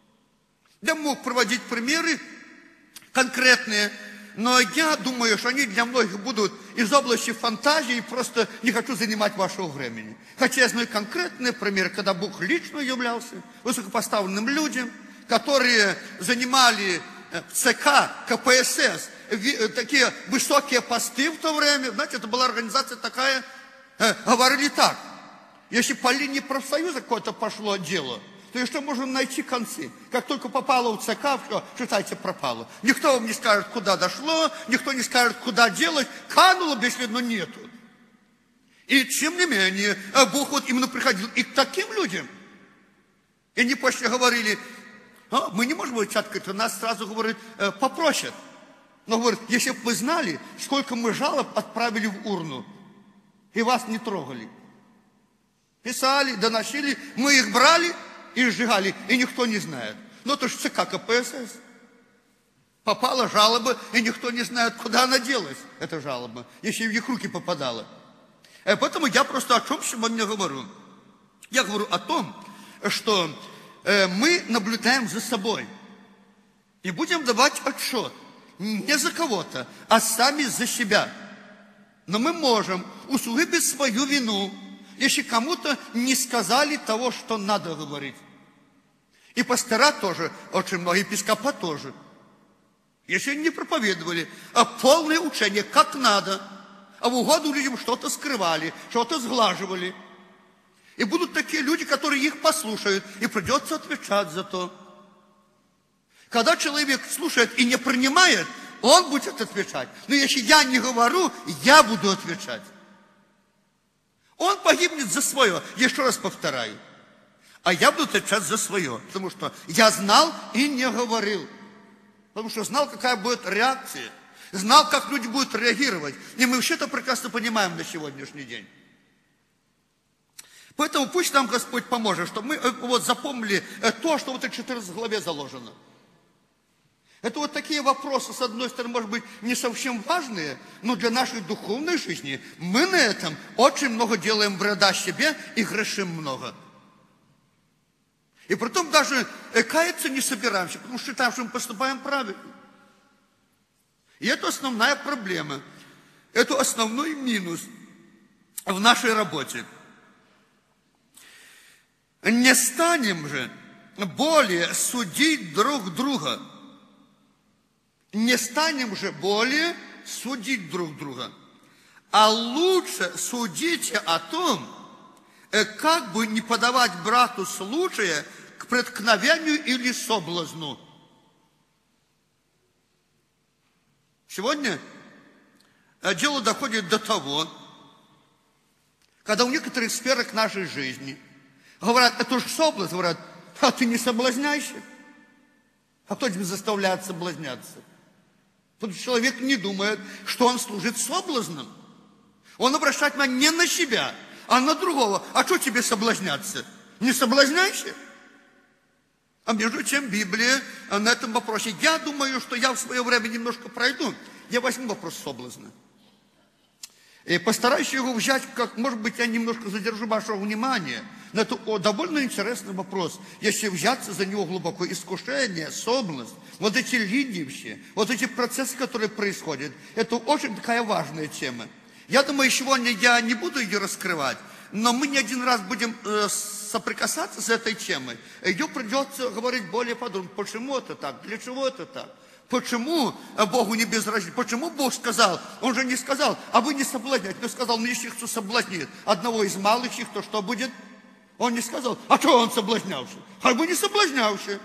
Я мог проводить примеры конкретные, но я думаю, что они для многих будут из области фантазии, и просто не хочу занимать вашего времени. Хотя я знаю конкретные примеры, когда Бог лично являлся высокопоставленным людям, которые занимали в ЦК, КПСС, такие высокие посты в то время. Знаете, это была организация такая, говорили так, если по линии профсоюза какое-то пошло дело, то еще можно найти концы. Как только попало в ЦК, все, считайте, пропало. Никто вам не скажет, куда дошло, никто не скажет, куда делать. Кануло бесследно нету. И тем не менее, Бог вот именно приходил и к таким людям. И они после говорили, а, мы не можем быть открыты, нас сразу, говорит, попросят. Но, говорит, если бы вы знали, сколько мы жалоб отправили в урну, и вас не трогали. Писали, доносили, мы их брали и сжигали, и никто не знает. Ну, это же ЦК КПСС. Попала жалоба, и никто не знает, куда она делась, эта жалоба, если в их руки попадала. И поэтому я просто о чем сегодня говорю. Я говорю о том, что э, мы наблюдаем за собой. И будем давать отчет не за кого-то, а сами за себя. Но мы можем усугубить свою вину, если кому-то не сказали того, что надо говорить. И пастора тоже, очень много, епископа тоже. Если они не проповедовали, а полное учение, как надо, а в угоду людям что-то скрывали, что-то сглаживали. И будут такие люди, которые их послушают, и придется отвечать за то. Когда человек слушает и не принимает, он будет отвечать. Но если я не говорю, я буду отвечать. Он погибнет за свое, еще раз повторяю. А я буду отвечать за свое, потому что я знал и не говорил. Потому что знал, какая будет реакция. Знал, как люди будут реагировать. И мы вообще это прекрасно понимаем на сегодняшний день. Поэтому пусть нам Господь поможет, чтобы мы вот запомнили то, что в этой четырнадцатой главе заложено. Это вот такие вопросы, с одной стороны, может быть, не совсем важные, но для нашей духовной жизни мы на этом очень много делаем вреда себе и грешим много. И потом даже каяться не собираемся, потому что считаем, что мы поступаем правильно. И это основная проблема, это основной минус в нашей работе. Не станем же более судить друг друга. Не станем же более судить друг друга. А лучше судите о том, как бы не подавать брату случая к преткновению или соблазну. Сегодня дело доходит до того, когда в некоторых сферах нашей жизни говорят, это же соблазн, говорят, а ты не соблазняйся. А кто тебя заставляет соблазняться? Потому что человек не думает, что он служит соблазном. Он обращает внимание не на себя, а на другого. А что тебе соблазняться? Не соблазняйся. А между тем Библия на этом вопросе. Я думаю, что я в свое время немножко пройду. Я возьму вопрос соблазна. И постараюсь его взять, как, может быть, я немножко задержу вашего внимания. Но это довольно интересный вопрос. Если взяться за него глубоко, искушение, соблазн, вот эти линии все, вот эти процессы, которые происходят, это очень такая важная тема. Я думаю, сегодня я не буду ее раскрывать, но мы не один раз будем э, соприкасаться с этой темой. Ее придется говорить более подробно. Почему это так? Для чего это так? Почему Богу не безразлично? Почему Бог сказал? Он же не сказал, а вы не соблазняйте. Он сказал, ну если кто соблазнит одного из малых их, то что будет? Он не сказал, а что он соблазнялся? А вы не соблазнялся.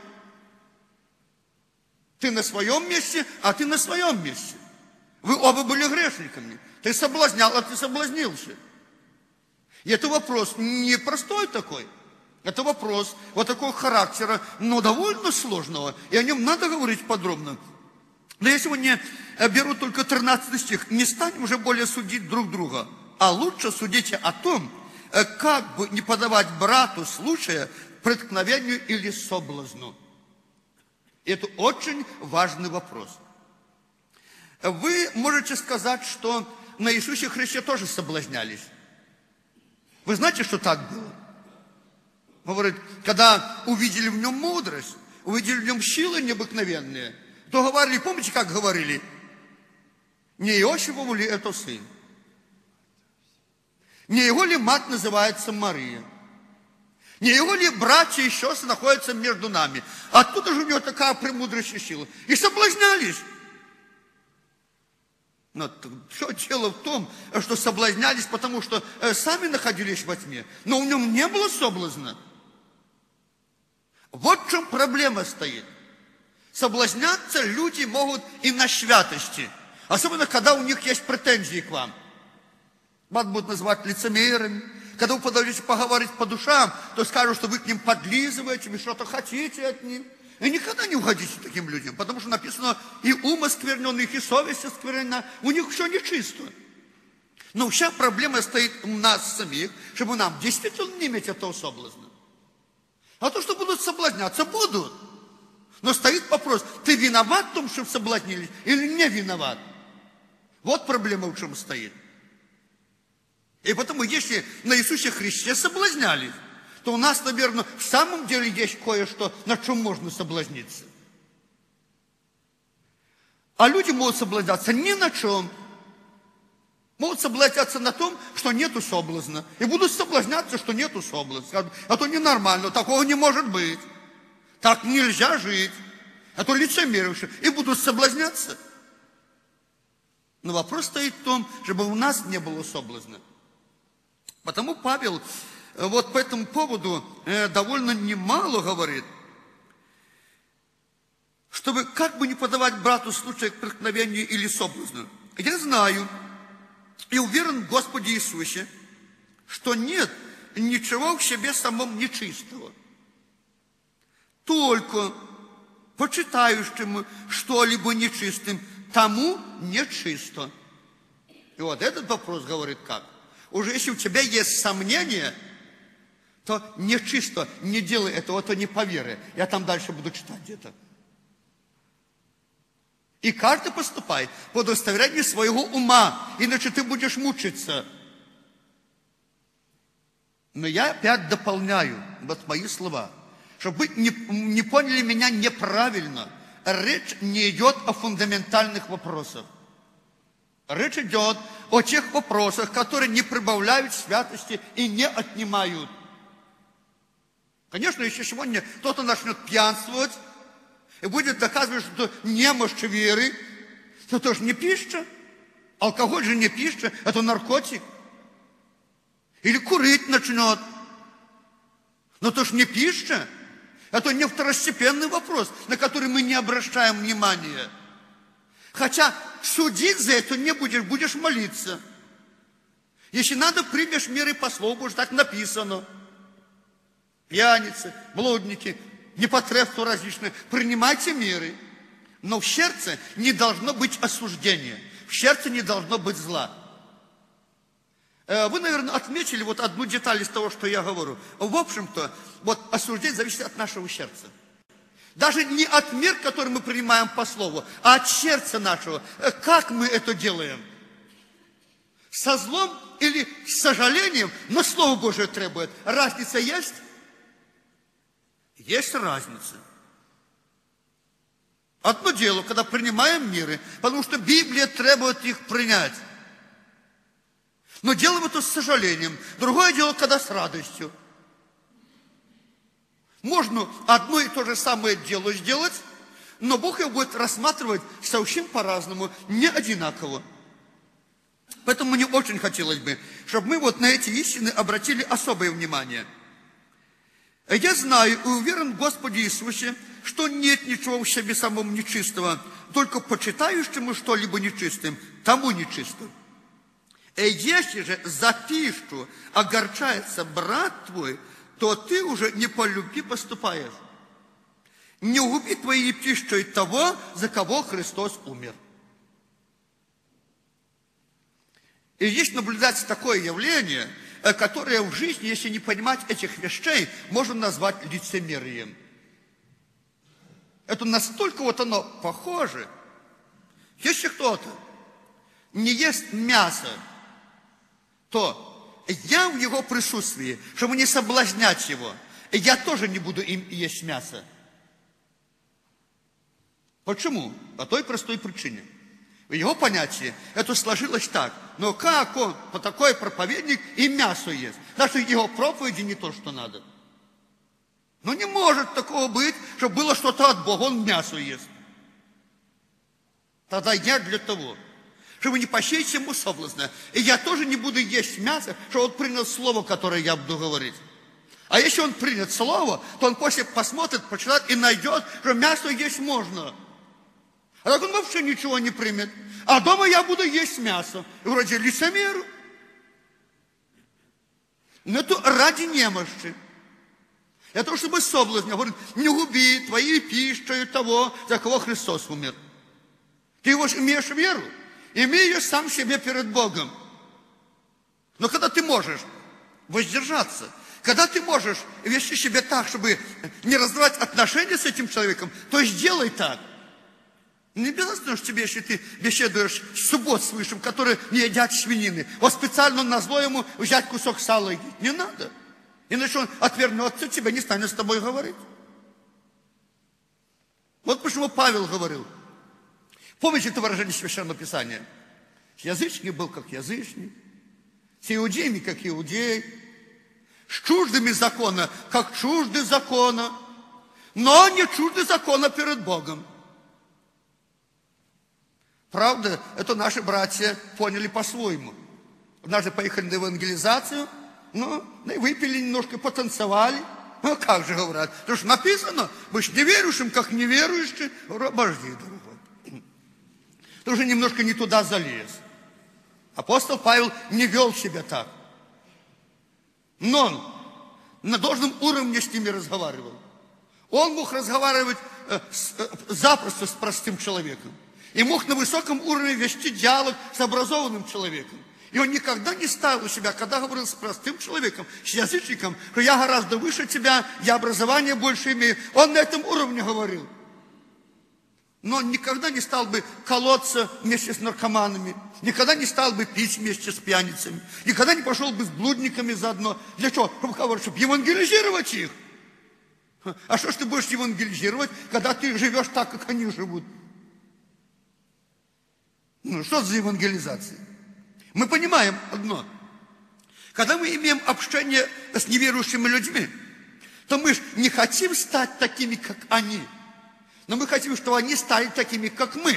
Ты на своем месте, а ты на своем месте. Вы оба были грешниками. Ты соблазнял, а ты соблазнился. И это вопрос непростой такой. Это вопрос вот такого характера, но довольно сложного. И о нем надо говорить подробно. Но я сегодня беру только тринадцатый стих. Не станем уже более судить друг друга, а лучше судите о том, как бы не подавать брату случая преткновению или соблазну. Это очень важный вопрос. Вы можете сказать, что на Иисусе Христе тоже соблазнялись. Вы знаете, что так было? Говорит, когда увидели в нем мудрость, увидели в нем силы необыкновенные, то говорили, помните, как говорили? Не Иосифову ли это сын? Не его ли мать называется Мария? Не его ли братья и сестры находятся между нами? Откуда же у него такая премудрая сила? И соблазнялись. Но все дело в том, что соблазнялись, потому что сами находились во тьме. Но у нем не было соблазна. Вот в чем проблема стоит. Соблазняться люди могут и на святости. Особенно, когда у них есть претензии к вам. Вас будут называть лицемерами. Когда вы подойдете поговорить по душам, то скажут, что вы к ним подлизываете, вы что-то хотите от них. И никогда не уходите таким людям, потому что написано, и ум осквернен, и совесть осквернена, у них все нечисто. Но вся проблема стоит у нас самих, чтобы нам действительно не иметь этого соблазна. А то, что будут соблазняться, будут. Но стоит вопрос, ты виноват в том, что соблазнились, или не виноват? Вот проблема в чем стоит. И потому, если на Иисусе Христе соблазнялись, то у нас, наверное, в самом деле есть кое-что, на чем можно соблазниться. А люди могут соблазняться ни на чем. Могут соблазняться на том, что нету соблазна. И будут соблазняться, что нету соблазна. Скажут, а то ненормально, такого не может быть. Так нельзя жить. А то лицемеришь. И будут соблазняться. Но вопрос стоит в том, чтобы у нас не было соблазна. Потому Павел вот по этому поводу довольно немало говорит, чтобы как бы не подавать брату случая к преткновению или соблазну. Я знаю и уверен в Господе Иисусе, что нет ничего в себе самом нечистого. Только почитающему что-либо нечистым, тому нечисто. И вот этот вопрос говорит как? Уже если у тебя есть сомнения, то нечисто, не делай этого, то не по вере. Я там дальше буду читать где-то. И каждый поступай по удостоверению своего ума, иначе ты будешь мучиться. Но я опять дополняю вот мои слова, чтобы вы не, не поняли меня неправильно. Речь не идет о фундаментальных вопросах. Речь идет о тех вопросах, которые не прибавляют святости и не отнимают. Конечно, если сегодня кто-то начнет пьянствовать и будет доказывать, что это немощь веры, то тоже не пища. Алкоголь же не пища, это наркотик. Или курить начнет. Но то же не пища. Это не второстепенный вопрос, на который мы не обращаем внимания. Хотя судить за это не будешь, будешь молиться. Если надо, примешь меры по слову Божьему, так написано. Пьяницы, блудники, непотребства различные. Принимайте меры. Но в сердце не должно быть осуждения. В сердце не должно быть зла. Вы, наверное, отметили вот одну деталь из того, что я говорю. В общем-то, вот осуждение зависит от нашего сердца. Даже не от мер, которые мы принимаем по слову, а от сердца нашего. Как мы это делаем? Со злом или с сожалением? Но Слово Божие требует. Разница есть? Есть разница. Одно дело, когда принимаем меры, потому что Библия требует их принять. Но делаем это с сожалением. Другое дело, когда с радостью. Можно одно и то же самое дело сделать, но Бог его будет рассматривать совсем по-разному, не одинаково. Поэтому мне очень хотелось бы, чтобы мы вот на эти истины обратили особое внимание. Я знаю и уверен в Господе Иисусе, что нет ничего в себе самом нечистого, только почитающему что-либо нечистым, тому нечисто. И если же за пищу огорчается брат твой, то ты уже не по любви поступаешь. Не угуби твоей пищей того, за кого Христос умер. И здесь наблюдается такое явление, которое в жизни, если не понимать этих вещей, можно назвать лицемерием. Это настолько вот оно похоже. Если кто-то не ест мясо, то я в его присутствии, чтобы не соблазнять его, я тоже не буду им есть мясо. Почему? По той простой причине. В его понятии это сложилось так. Но как он, по такой проповедник, и мясо ест? Даже его проповеди не то, что надо. Но не может такого быть, чтобы было что-то от Бога, он мясо ест. Тогда я для того, чтобы не посеять ему соблазна. И я тоже не буду есть мясо, чтобы он принял слово, которое я буду говорить. А если он принят слово, то он после посмотрит, почитает и найдет, что мясо есть можно. А так он вообще ничего не примет. А дома я буду есть мясо. И вроде лицемер. Но это ради немощи. Для того, чтобы соблазн. Говорит, не губи твоей пищей того, за кого Христос умер. Ты его имеешь веру. Имей ее сам себе перед Богом. Но когда ты можешь воздержаться, когда ты можешь вести себя так, чтобы не разрывать отношения с этим человеком, то сделай так. Не обязательно, что тебе, если ты беседуешь с суббот с высшим, которые не едят свинины, вот специально на зло ему взять кусок сала и есть. Не надо. Иначе он отвернется от тебя, не станет с тобой говорить. Вот почему Павел говорил. Помните это выражение Священного Писания? Язычник был как язычник, с иудеями как иудей, с чуждыми закона как чужды закона, но не чужды закона перед Богом. Правда, это наши братья поняли по-своему. Однажды поехали на евангелизацию, ну, выпили немножко, потанцевали. Ну, как же говорят? Потому что написано, быть неверующим, как неверующий, обожди, дорогой. Ты уже немножко не туда залез. Апостол Павел не вел себя так. Но он на должном уровне с ними разговаривал. Он мог разговаривать э, с, э, запросто с простым человеком. И мог на высоком уровне вести диалог с образованным человеком. И он никогда не ставил себя, когда говорил с простым человеком, с язычником, что я гораздо выше тебя, я образование больше имею. Он на этом уровне говорил. Но он никогда не стал бы колоться вместе с наркоманами, никогда не стал бы пить вместе с пьяницами, никогда не пошел бы с блудниками заодно. Для чего? Чтобы, чтобы евангелизировать их. А что ж ты будешь евангелизировать, когда ты живешь так, как они живут? Ну, что за евангелизация? Мы понимаем одно. Когда мы имеем общение с неверующими людьми, то мы же не хотим стать такими, как они. Но мы хотим, чтобы они стали такими, как мы.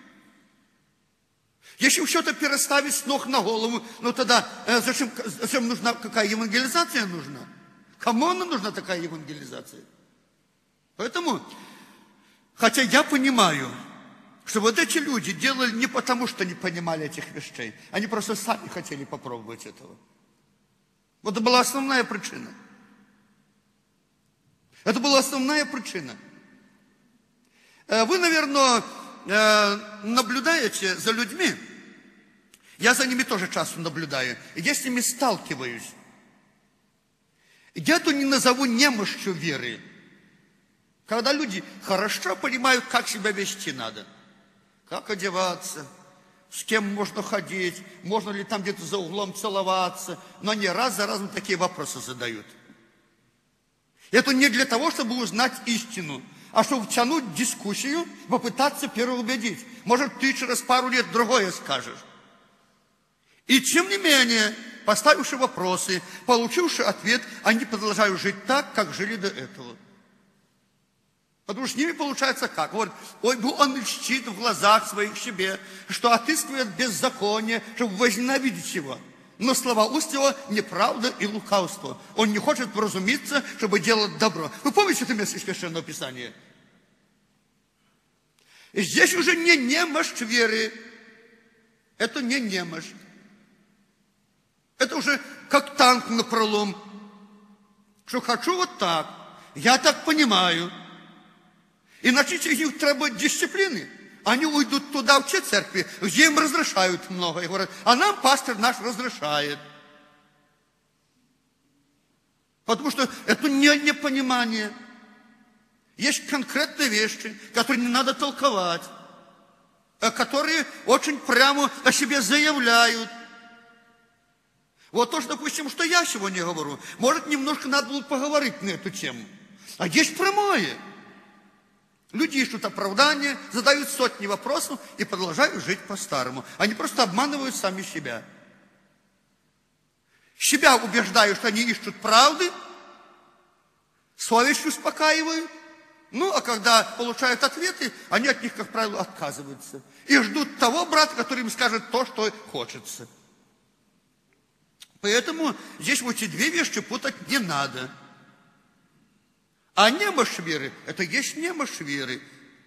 Если что-то переставить с ног на голову, ну тогда э, зачем, зачем нужна, какая евангелизация нужна? Кому она нужна такая евангелизация? Поэтому, хотя я понимаю, что вот эти люди делали не потому, что не понимали этих вещей. Они просто сами хотели попробовать этого. Вот это была основная причина. Это была основная причина. Вы, наверное, наблюдаете за людьми. Я за ними тоже часто наблюдаю. И я с ними сталкиваюсь. Я это не назову немощью веры. Когда люди хорошо понимают, как себя вести надо. Как одеваться, с кем можно ходить, можно ли там где-то за углом целоваться. Но они раз за разом такие вопросы задают. Это не для того, чтобы узнать истину, а чтобы втянуть дискуссию, попытаться переубедить. Может, ты через пару лет другое скажешь. И тем не менее, поставивши вопросы, получивши ответ, они продолжают жить так, как жили до этого. Потому что с ними получается как? Вот, ой, он льстит в глазах своих себе, что отыскивает беззаконие, чтобы возненавидеть его. Но слова уст его неправда и лукавство. Он не хочет вразумиться, чтобы делать добро. Вы помните это место из Священного Писания? И здесь уже не немощь веры. Это не немощь. Это уже как танк напролом. Что хочу вот так. Я так понимаю. И начните их требовать дисциплины. Они уйдут туда, в те церкви, где им разрешают много. И говорят, а нам пастор наш разрешает. Потому что это не непонимание. Есть конкретные вещи, которые не надо толковать. которые очень прямо о себе заявляют. Вот то, что, допустим, что я сегодня говорю, может, немножко надо было поговорить на эту тему. А есть прямое. Люди ищут оправдания, задают сотни вопросов и продолжают жить по-старому. Они просто обманывают сами себя. Себя убеждают, что они ищут правды, совесть успокаивают. Ну, а когда получают ответы, они от них, как правило, отказываются. И ждут того брата, который им скажет то, что хочется. Поэтому здесь вот эти две вещи путать не надо. А немощь веры – это есть немощь веры.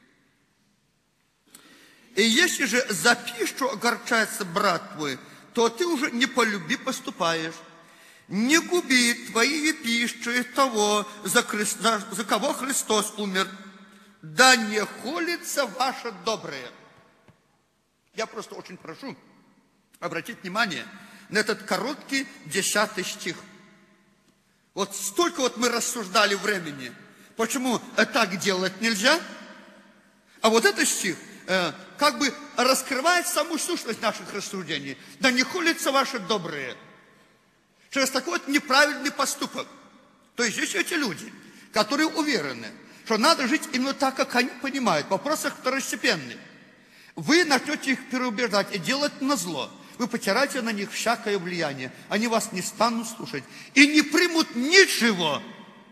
И если же за пищу огорчается брат твой, то ты уже не по любви поступаешь. Не губи твоей пищей того, за, Христа, за кого Христос умер. Да не холится ваше доброе. Я просто очень прошу обратить внимание на этот короткий десятый стих. Вот столько вот мы рассуждали времени, почему так делать нельзя. А вот этот стих э, как бы раскрывает саму сущность наших рассуждений. Да не холится ваше доброе. Через такой вот неправильный поступок. То есть здесь эти люди, которые уверены, что надо жить именно так, как они понимают, в вопросах второстепенных. Вы начнете их переубеждать и делать назло. Вы потираете на них всякое влияние. Они вас не станут слушать и не примут ничего.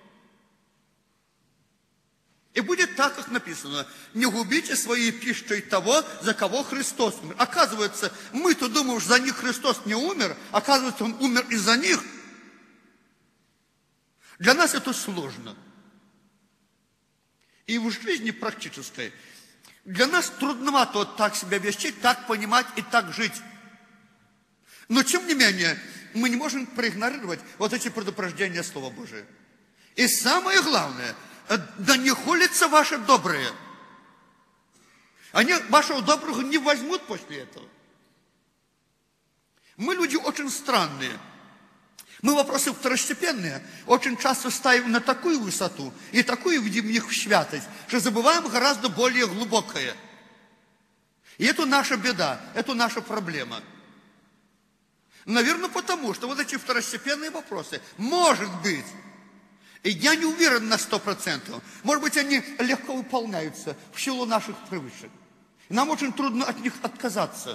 И будет так, как написано. Не губите своей пищей того, за кого Христос умер. Оказывается, мы-то думаем, что за них Христос не умер. Оказывается, Он умер из-за них. Для нас это сложно. И в жизни практической для нас трудновато вот так себя вести, так понимать и так жить. Но, тем не менее, мы не можем проигнорировать вот эти предупреждения Слова Божия. И самое главное, да не холится ваше доброе. Они вашего доброго не возьмут после этого. Мы люди очень странные. Мы вопросы второстепенные очень часто ставим на такую высоту и такую видим в них святость, что забываем гораздо более глубокое. И это наша беда, это наша проблема. Наверное, потому что вот эти второстепенные вопросы, может быть, и я не уверен на сто процентов, может быть, они легко выполняются в силу наших привычек. Нам очень трудно от них отказаться.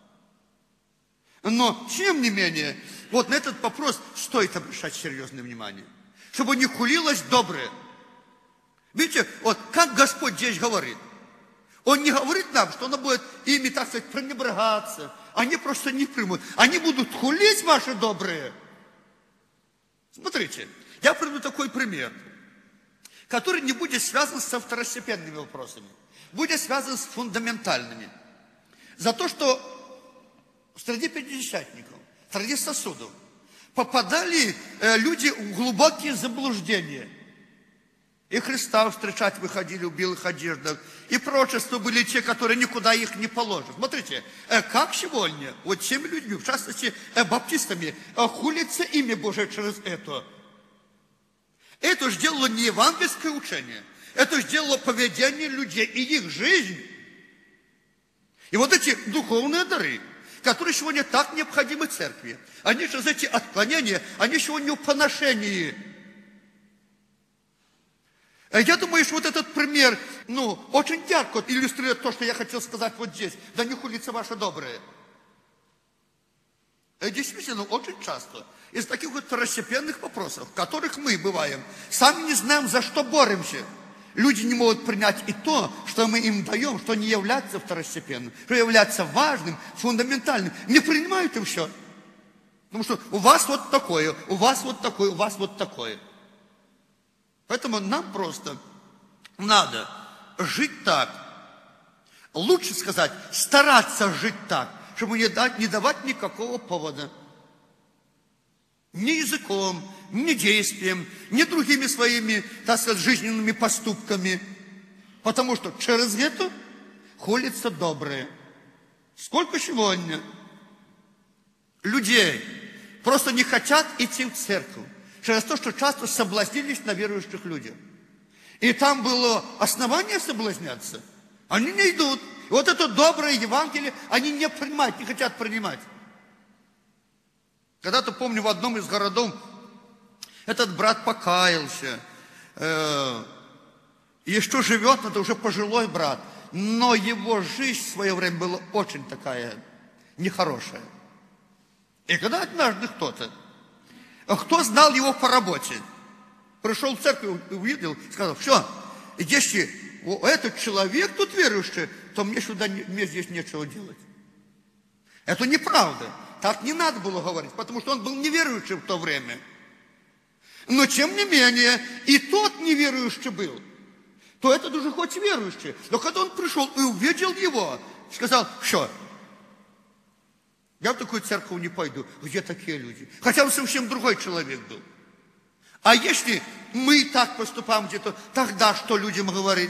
Но, тем не менее, вот на этот вопрос стоит обращать серьезное внимание, чтобы не хулилось доброе. Видите, вот как Господь здесь говорит. Он не говорит нам, что Он будет ими, так сказать, пренебрегаться. Они просто не примут. Они будут хулить ваше доброе. Смотрите, я приведу такой пример, который не будет связан со второстепенными вопросами, будет связан с фундаментальными. За то, что среди пятидесятников, среди сосудов попадали э, люди в глубокие заблуждения. И Христа встречать выходили в белых одеждах, и пророчества были те, которые никуда их не положат. Смотрите, э, как сегодня вот теми людьми, в частности э, баптистами, э, хулится имя Божие через это. Это сделало не евангельское учение, это сделало поведение людей и их жизнь. И вот эти духовные дары, которые сегодня так необходимы церкви, они через эти отклонения, они сегодня в поношении. Я думаю, что вот этот пример, ну, очень ярко иллюстрирует то, что я хотел сказать вот здесь. Да не хулится ваше доброе. И действительно, очень часто из таких вот второстепенных вопросов, в которых мы бываем, сами не знаем, за что боремся. Люди не могут принять и то, что мы им даем, что не является второстепенным, что является важным, фундаментальным. Не принимают и все. Потому что у вас вот такое, у вас вот такое, у вас вот такое. Поэтому нам просто надо жить так. Лучше сказать, стараться жить так, чтобы не, дать, не давать никакого повода. Ни языком, ни действием, ни другими своими, так сказать, жизненными поступками. Потому что через это холится доброе. Сколько сегодня людей просто не хотят идти в церковь через то, что часто соблазнились на верующих людях. И там было основание соблазняться. Они не идут, И вот это доброе Евангелие они не принимают, не хотят принимать. Когда-то, помню, в одном из городов этот брат покаялся. Э, еще живет, но это уже пожилой брат. Но его жизнь в свое время была очень такая нехорошая. И когда однажды кто-то, кто знал его по работе, пришел в церковь, увидел, сказал: все, если этот человек тут верующий, то мне сюда, мне здесь нечего делать. Это неправда. Так не надо было говорить, потому что он был неверующим в то время. Но тем не менее, и тот неверующий был, то этот уже хоть верующий. Но когда он пришел и увидел его, сказал: все, я в такую церковь не пойду. Где такие люди? Хотя он совсем другой человек был. А если мы так поступаем где-то, тогда что людям говорить?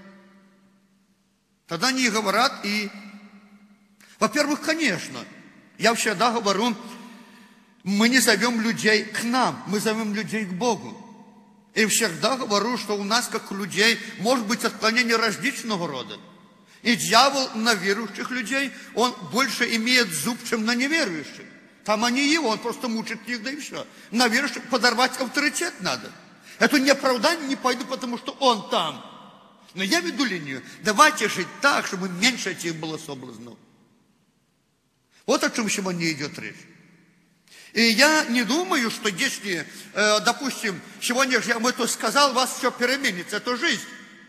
Тогда они говорят и... Во-первых, конечно, я всегда говорю, мы не зовем людей к нам, мы зовем людей к Богу. И всегда говорю, что у нас, как у людей, может быть отклонение различного рода. И дьявол на верующих людей, он больше имеет зуб, чем на неверующих. Там они его, он просто мучит их, да и все. На верующих подорвать авторитет надо. Это не оправдание, не пойду, потому что он там. Но я веду линию. Давайте жить так, чтобы меньше этих было соблазнов. Вот о чем сегодня идет речь. И я не думаю, что если, э, допустим, сегодня же я вам это сказал, у вас все переменится, это жизнь.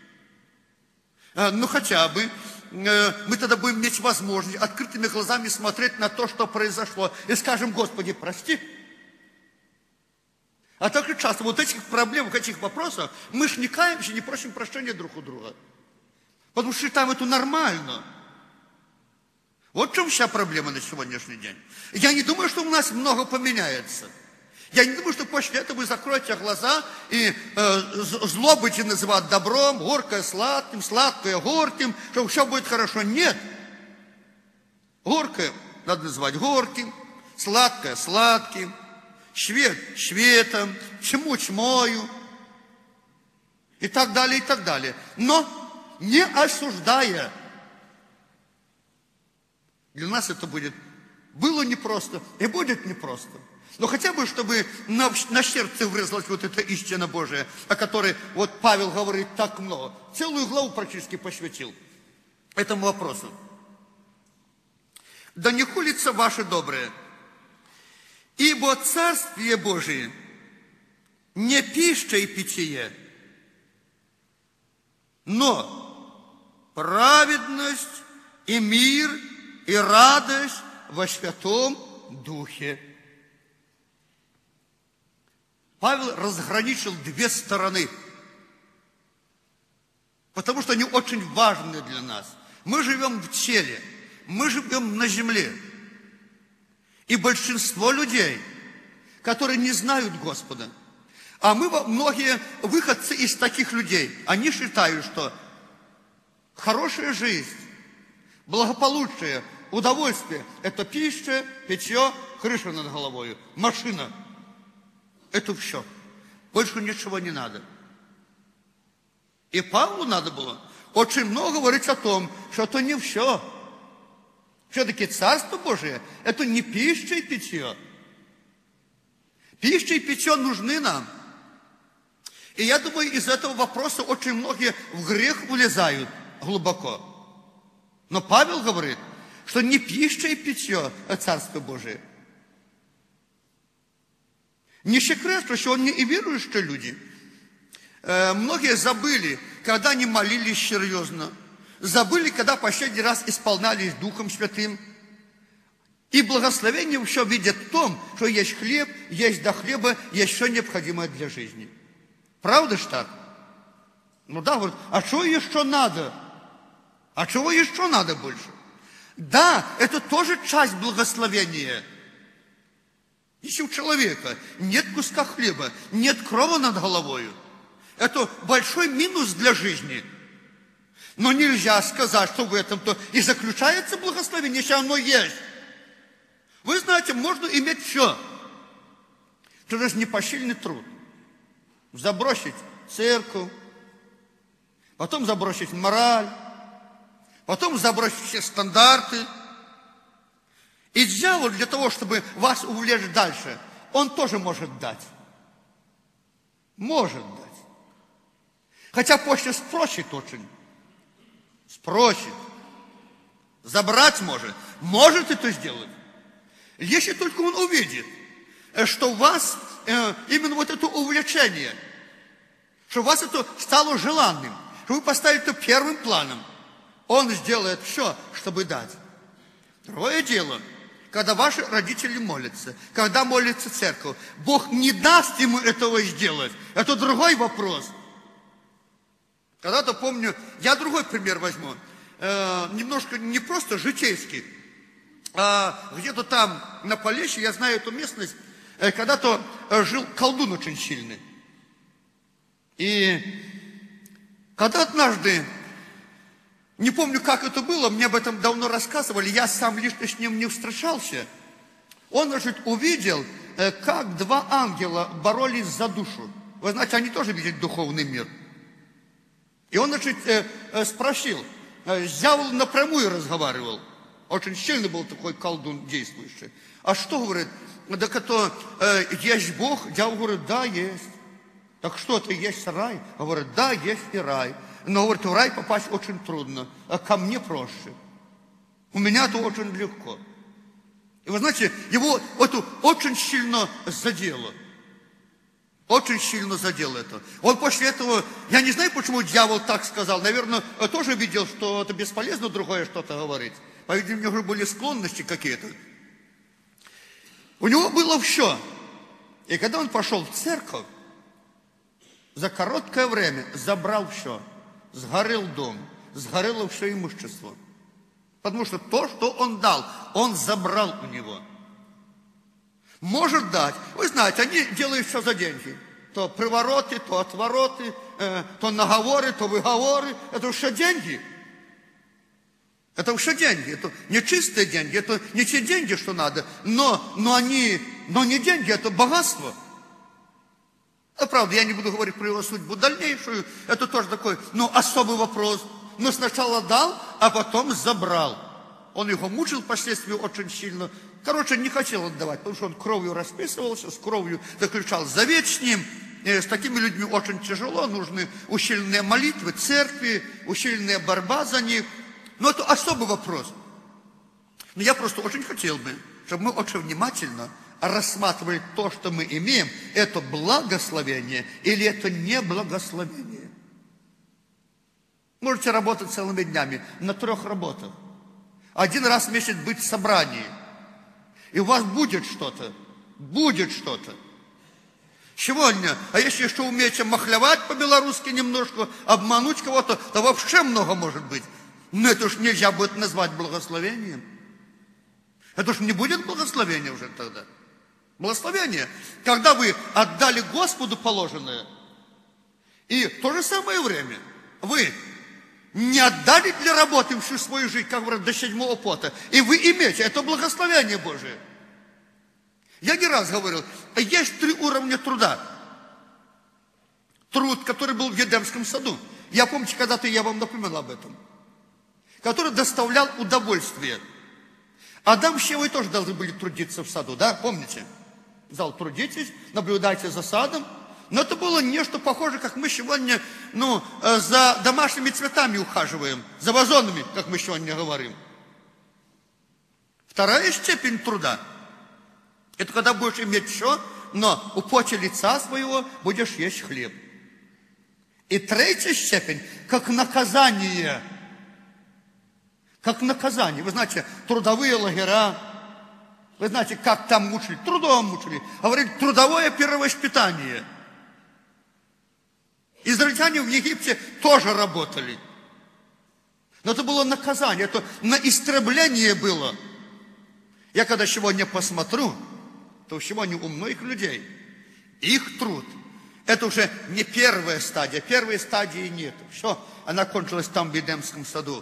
Э, ну, хотя бы э, мы тогда будем иметь возможность открытыми глазами смотреть на то, что произошло, и скажем: Господи, прости. А так и часто вот этих проблем, этих вопросов мы ж не каемся, не просим прощения друг у друга. Потому что считаем это нормально. Вот в чем вся проблема на сегодняшний день. Я не думаю, что у нас много поменяется. Я не думаю, что после этого вы закроете глаза и э, зло будете называть добром, горькое сладким, сладкое горьким, что все будет хорошо. Нет. Горькое надо называть горьким, сладкое сладким, свет светом, тьму тьмою и так далее, и так далее. Но не осуждая. Для нас это будет, было непросто и будет непросто. Но хотя бы, чтобы на, на сердце врезалась вот эта истина Божия, о которой вот Павел говорит так много. Целую главу практически посвятил этому вопросу. Да не хулится ваше доброе, ибо Царствие Божие не пища и питье, но праведность и мир и радость во Святом Духе. Павел разграничил две стороны, потому что они очень важны для нас. Мы живем в теле, мы живем на земле. И большинство людей, которые не знают Господа, а мы, многие выходцы из таких людей, они считают, что хорошая жизнь, благополучие, удовольствие – это пища, питье, крыша над головой, машина. Это все. Больше ничего не надо. И Павлу надо было очень много говорить о том, что это не все. Все-таки Царство Божие – это не пища и питье. Пища и питье нужны нам. И я думаю, из этого вопроса очень многие в грех влезают глубоко. Но Павел говорит, что не пища и питье, а Царство Божие. Не секрет, что сегодня и верующие люди, э, многие забыли, когда они молились серьезно, забыли, когда последний раз исполнялись Духом Святым. И благословение все видят в том, что есть хлеб, есть до хлеба, есть все необходимое для жизни. Правда ж так? Ну да, говорят, а что еще надо? А чего еще надо больше? Да, это тоже часть благословения. Если у человека нет куска хлеба, нет крова над головой, это большой минус для жизни. Но нельзя сказать, что в этом-то и заключается благословение, если оно есть. Вы знаете, можно иметь все. Это же непосильный труд. Забросить церковь, потом забросить мораль, потом забрать все стандарты. И дьявол для того, чтобы вас увлечь дальше, он тоже может дать. Может дать. Хотя после спросит очень. Спросит. Забрать может. Может это сделать. Если только он увидит, что у вас э, именно вот это увлечение, что у вас это стало желанным, что вы поставили это первым планом, он сделает все, чтобы дать. Другое дело, когда ваши родители молятся, когда молится церковь, Бог не даст ему этого сделать. Это другой вопрос. Когда-то помню, я другой пример возьму, э, немножко не просто житейский, а где-то там на Полесье, я знаю эту местность, э, когда-то э, жил колдун очень сильный. И когда однажды, не помню, как это было, мне об этом давно рассказывали, я сам лично с ним не встречался, он, значит, увидел, э, как два ангела боролись за душу. Вы знаете, они тоже видят духовный мир. И он, значит, спросил, с дьяволом напрямую разговаривал. Очень сильный был такой колдун действующий. А что, говорит, так это есть Бог? Дьявол говорит, да, есть. Так что это, есть рай? Говорит, да, есть и рай. Но, говорит, в рай попасть очень трудно, а ко мне проще. У меня это очень легко. И вы знаете, его это очень сильно задело. Очень сильно задел это. Он после этого, я не знаю, почему дьявол так сказал. Наверное, тоже видел, что это бесполезно другое что-то говорить. По-видимому, у него были склонности какие-то. У него было все. И когда он пошел в церковь, за короткое время забрал все. Сгорел дом, сгорело все имущество. Потому что то, что он дал, он забрал у него. Может дать. Вы знаете, они делают все за деньги. То привороты, то отвороты, э, то наговоры, то выговоры. Это все деньги. Это все деньги. Это не чистые деньги, это не те деньги, что надо. Но, но они, но не деньги, это богатство. А правда, я не буду говорить про его судьбу дальнейшую. Это тоже такой, ну, особый вопрос. Но сначала дал, а потом забрал. Он его мучил впоследствии очень сильно. Короче, не хотел отдавать, потому что он кровью расписывался, с кровью заключал завет с ним. И с такими людьми очень тяжело, нужны усиленные молитвы, церкви, усиленная борьба за них. Но это особый вопрос. Но я просто очень хотел бы, чтобы мы очень внимательно рассматривали то, что мы имеем. Это благословение или это не благословение. Можете работать целыми днями на трех работах. Один раз в месяц быть в собрании. И у вас будет что-то. Будет что-то. Сегодня, а если еще умеете махлевать по-белорусски немножко, обмануть кого-то, то вообще много может быть. Но это уж нельзя будет назвать благословением. Это уж не будет благословения уже тогда. Благословение, когда вы отдали Господу положенное, и в то же самое время вы не отдали для работы всю свою жизнь, как говорят, до седьмого пота, и вы имеете, это благословение Божие. Я не раз говорил, есть три уровня труда. Труд, который был в Едемском саду. Я помните, когда-то я вам напоминал об этом. Который доставлял удовольствие. Адам с Евой тоже должны были трудиться в саду, да, помните? Зал, трудитесь, наблюдайте за садом. Но это было нечто похожее, как мы сегодня, ну, за домашними цветами ухаживаем, за вазонами, как мы сегодня говорим. Вторая степень труда – это когда будешь иметь все, но у поте лица своего будешь есть хлеб. И третья степень – как наказание. Как наказание. Вы знаете, трудовые лагеря, вы знаете, как там мучили, трудом мучили. Говорили, трудовое первовоспитание. Израильтяне в Египте тоже работали. Но это было наказание, это на истребление было. Я когда сегодня посмотрю, то сегодня у многих людей их труд, это уже не первая стадия, первой стадии нет. Все, она кончилась там в Едемском саду.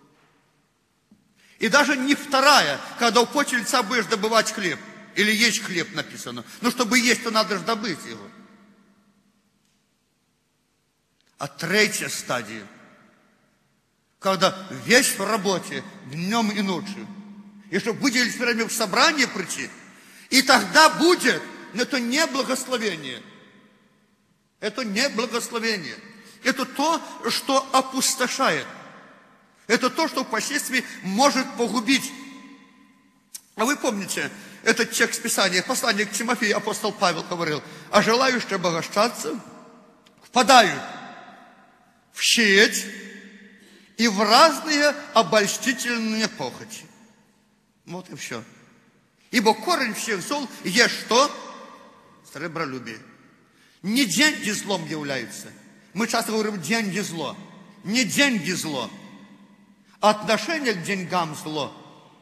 И даже не вторая, когда у поте лица будешь добывать хлеб, или есть хлеб написано. Но чтобы есть, то надо же добыть его. А третья стадия, когда весь в работе, днем и ночью. И чтобы выделить время в собрание прийти. И тогда будет, но это не благословение. Это не благословение. Это то, что опустошает. Это то, что впоследствии может погубить. А вы помните, этот текст Писания, послание к Тимофею, апостол Павел говорил, а желающие обогащаться впадают в щель и в разные обольстительные похоти. Вот и все. Ибо корень всех зол есть что? Сребролюбие. Не деньги злом являются. Мы часто говорим, деньги зло. Не деньги зло. Отношение к деньгам зло.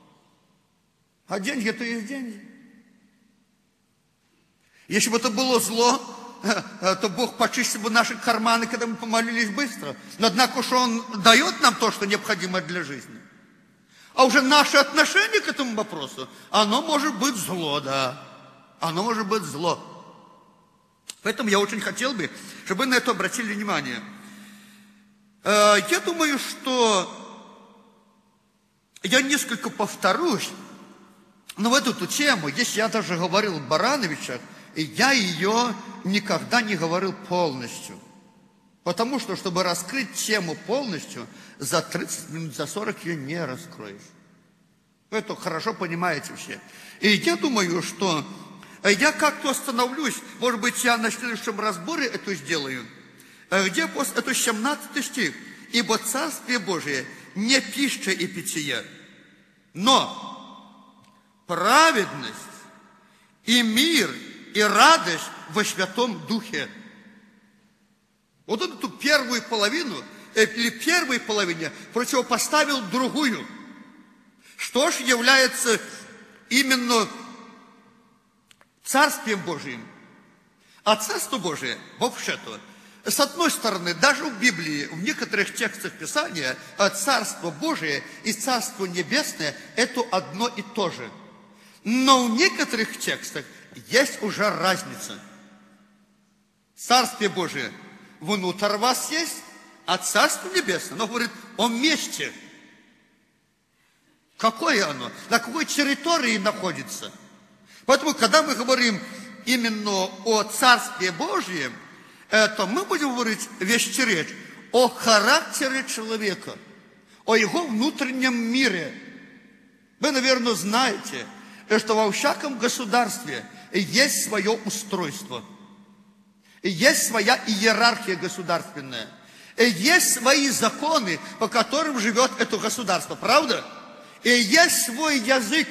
А деньги это есть деньги. Если бы это было зло, то Бог почистил бы наши карманы, когда мы помолились быстро. Но однако что Он дает нам то, что необходимо для жизни. А уже наше отношение к этому вопросу, оно может быть зло, да. Оно может быть зло. Поэтому я очень хотел бы, чтобы вы на это обратили внимание. Я думаю, что я несколько повторюсь, но в эту тему, если я даже говорил о Барановичах, я ее никогда не говорил полностью. Потому что, чтобы раскрыть тему полностью, за тридцать минут, за сорок ее не раскроешь. Вы это хорошо понимаете все. И я думаю, что я как-то остановлюсь, может быть, я на следующем разборе это сделаю, где это семнадцатый стих. Ибо Царствие Божие не пища и питье, но праведность и мир и радость во Святом Духе. Вот он эту первую половину, или первой половине противопоставил другую. Что ж является именно Царствием Божиим? А Царство Божие, вообще-то, с одной стороны, даже в Библии, в некоторых текстах Писания, Царство Божие и Царство Небесное – это одно и то же. Но в некоторых текстах есть уже разница. Царствие Божие внутрь вас есть, а Царство Небесное, оно говорит о месте. Какое оно? На какой территории находится? Поэтому, когда мы говорим именно о Царстве Божьем, то мы будем говорить вещи речь о характере человека, о его внутреннем мире. Вы, наверное, знаете, что во всяком государстве есть свое устройство, есть своя иерархия государственная, есть свои законы, по которым живет это государство, правда? И есть свой язык.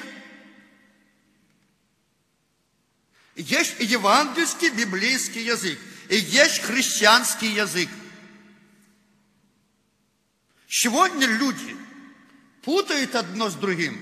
Есть евангельский, библейский язык. И есть христианский язык. Сегодня люди путают одно с другим.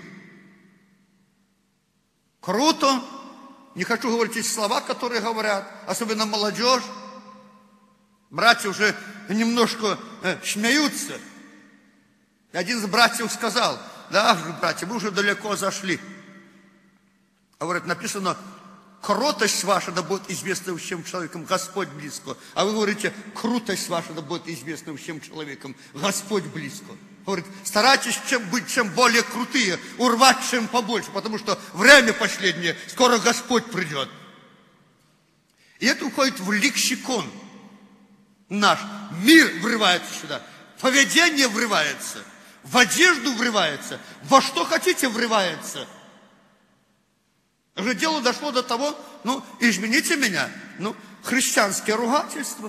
Круто. Не хочу говорить эти слова, которые говорят, особенно молодежь. Братья уже немножко э, смеются. И один из братьев сказал, да, братья, мы уже далеко зашли. А говорит, написано, кротость ваша да будет известна всем человекам, Господь близко. А вы говорите, крутость ваша да будет известна всем человекам, Господь близко. Говорит, старайтесь чем быть чем более крутые, урвать чем побольше, потому что время последнее, скоро Господь придет. И это уходит в лексикон наш. Мир врывается сюда, поведение врывается, в одежду врывается, во что хотите врывается. Уже дело дошло до того, ну, извините меня, ну, христианское ругательство.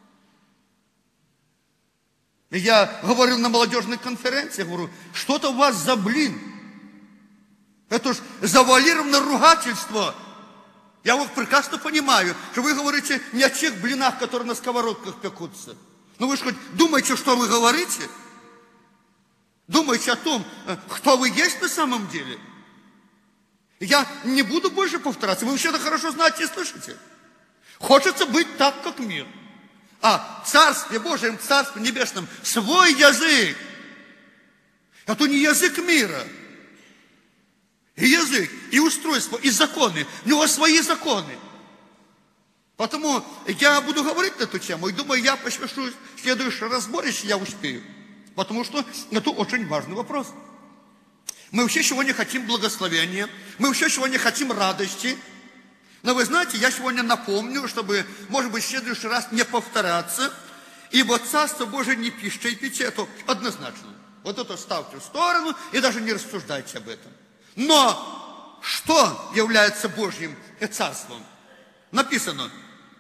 Я говорил на молодежной конференции, говорю, что-то у вас за блин. Это ж завуалированное ругательство. Я вот прекрасно понимаю, что вы говорите не о тех блинах, которые на сковородках пекутся. Но вы же хоть думаете, что вы говорите? Думаете о том, кто вы есть на самом деле? Я не буду больше повторяться. Вы все это хорошо знаете и слышите. Хочется быть так, как мир. А в Царстве Божьем, в Царстве Небесном свой язык. Это не язык мира. И язык, и устройство, и законы. У него свои законы. Поэтому я буду говорить на эту тему. И думаю, я посвящу следующий разбор, если я успею. Потому что это очень важный вопрос. Мы все сегодня хотим благословения, мы все сегодня хотим радости. Но вы знаете, я сегодня напомню, чтобы, может быть, в следующий раз не повторяться, ибо Царство Божие не пища и питье, это однозначно. Вот это ставьте в сторону и даже не рассуждайте об этом. Но что является Божьим Царством? Написано: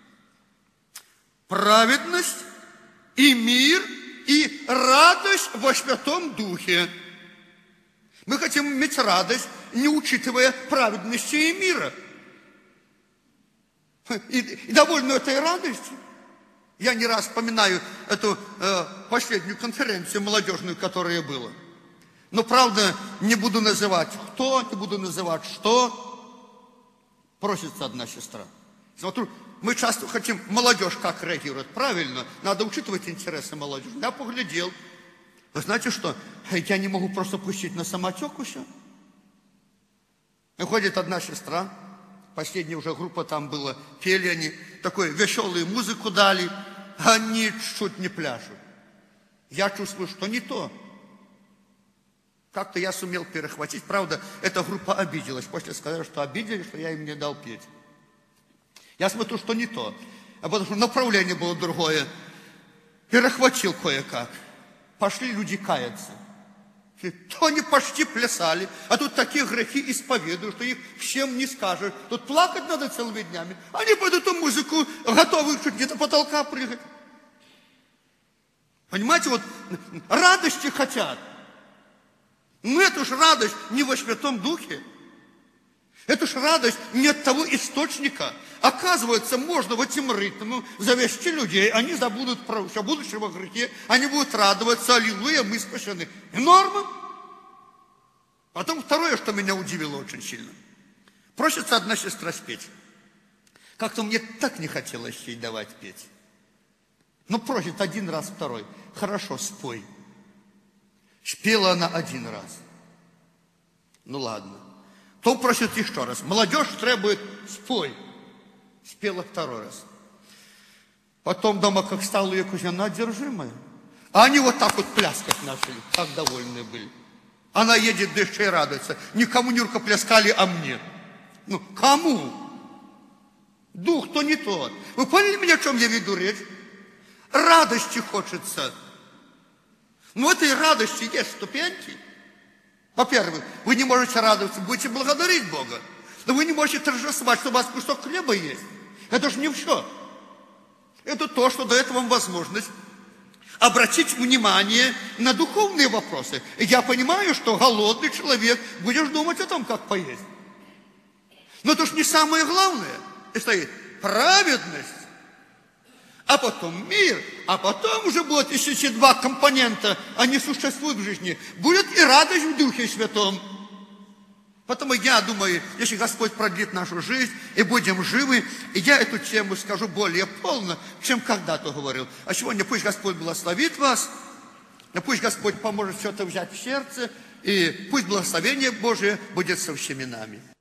праведность и мир и радость во Святом Духе. Мы хотим иметь радость, не учитывая праведности и мира. И, и довольно этой радости. Я не раз вспоминаю эту э, последнюю конференцию молодежную, которая была. Но, правда, не буду называть кто, не буду называть что. Просится одна сестра. Смотрю, мы часто хотим, молодежь как реагирует. Правильно, надо учитывать интересы молодежи. Я поглядел. Вы знаете что? Я не могу просто пустить на самотек еще. Выходит одна сестра. Последняя уже группа там была, пели они, такой веселую музыку дали, они чуть не пляшут. Я чувствую, что не то. Как-то я сумел перехватить, правда, эта группа обиделась. После сказали, что обидели, что я им не дал петь. Я смотрю, что не то, а потому что направление было другое. Перехватил кое-как. Пошли люди каяться. То они почти плясали, а тут такие грехи исповедуют, что их всем не скажешь. Тут плакать надо целыми днями. Они под эту музыку готовы чуть не до потолка прыгать. Понимаете, вот радости хотят. Но это ж радость не во Святом Духе. Это ж радость не от того источника. Оказывается, можно в этим ритмом завести людей. Они забудут про все будущее во грехе. Они будут радоваться. Аллилуйя, мы спасены. И норма. Потом второе, что меня удивило очень сильно. Просится одна сестра спеть. Как-то мне так не хотелось ей давать петь. Но просит один раз, второй. Хорошо, спой. Спела она один раз. Ну ладно. То просит еще раз. Молодежь требует, спой. Спела второй раз. Потом дома, как стала ее кузина одержимая. А они вот так вот пляскать начали. Так довольны были. Она едет дальше и радуется. Никому не рукоплескали, а мне. Ну, кому? Дух-то не тот. Вы поняли меня, о чем я веду речь? Радости хочется. Но в этой радости есть ступеньки. Во-первых, вы не можете радоваться, будете благодарить Бога. Но вы не можете торжествовать, что у вас кусок хлеба есть. Это же не все. Это то, что дает вам возможность обратить внимание на духовные вопросы. И я понимаю, что голодный человек, будешь думать о том, как поесть. Но это же не самое главное. И стоит праведность, а потом мир, а потом уже будут еще эти два компонента, они существуют в жизни. Будет и радость в Духе Святом. Поэтому я думаю, если Господь продлит нашу жизнь и будем живы, и я эту тему скажу более полно, чем когда-то говорил. А сегодня пусть Господь благословит вас, и пусть Господь поможет все это взять в сердце, и пусть благословение Божие будет со всеми нами.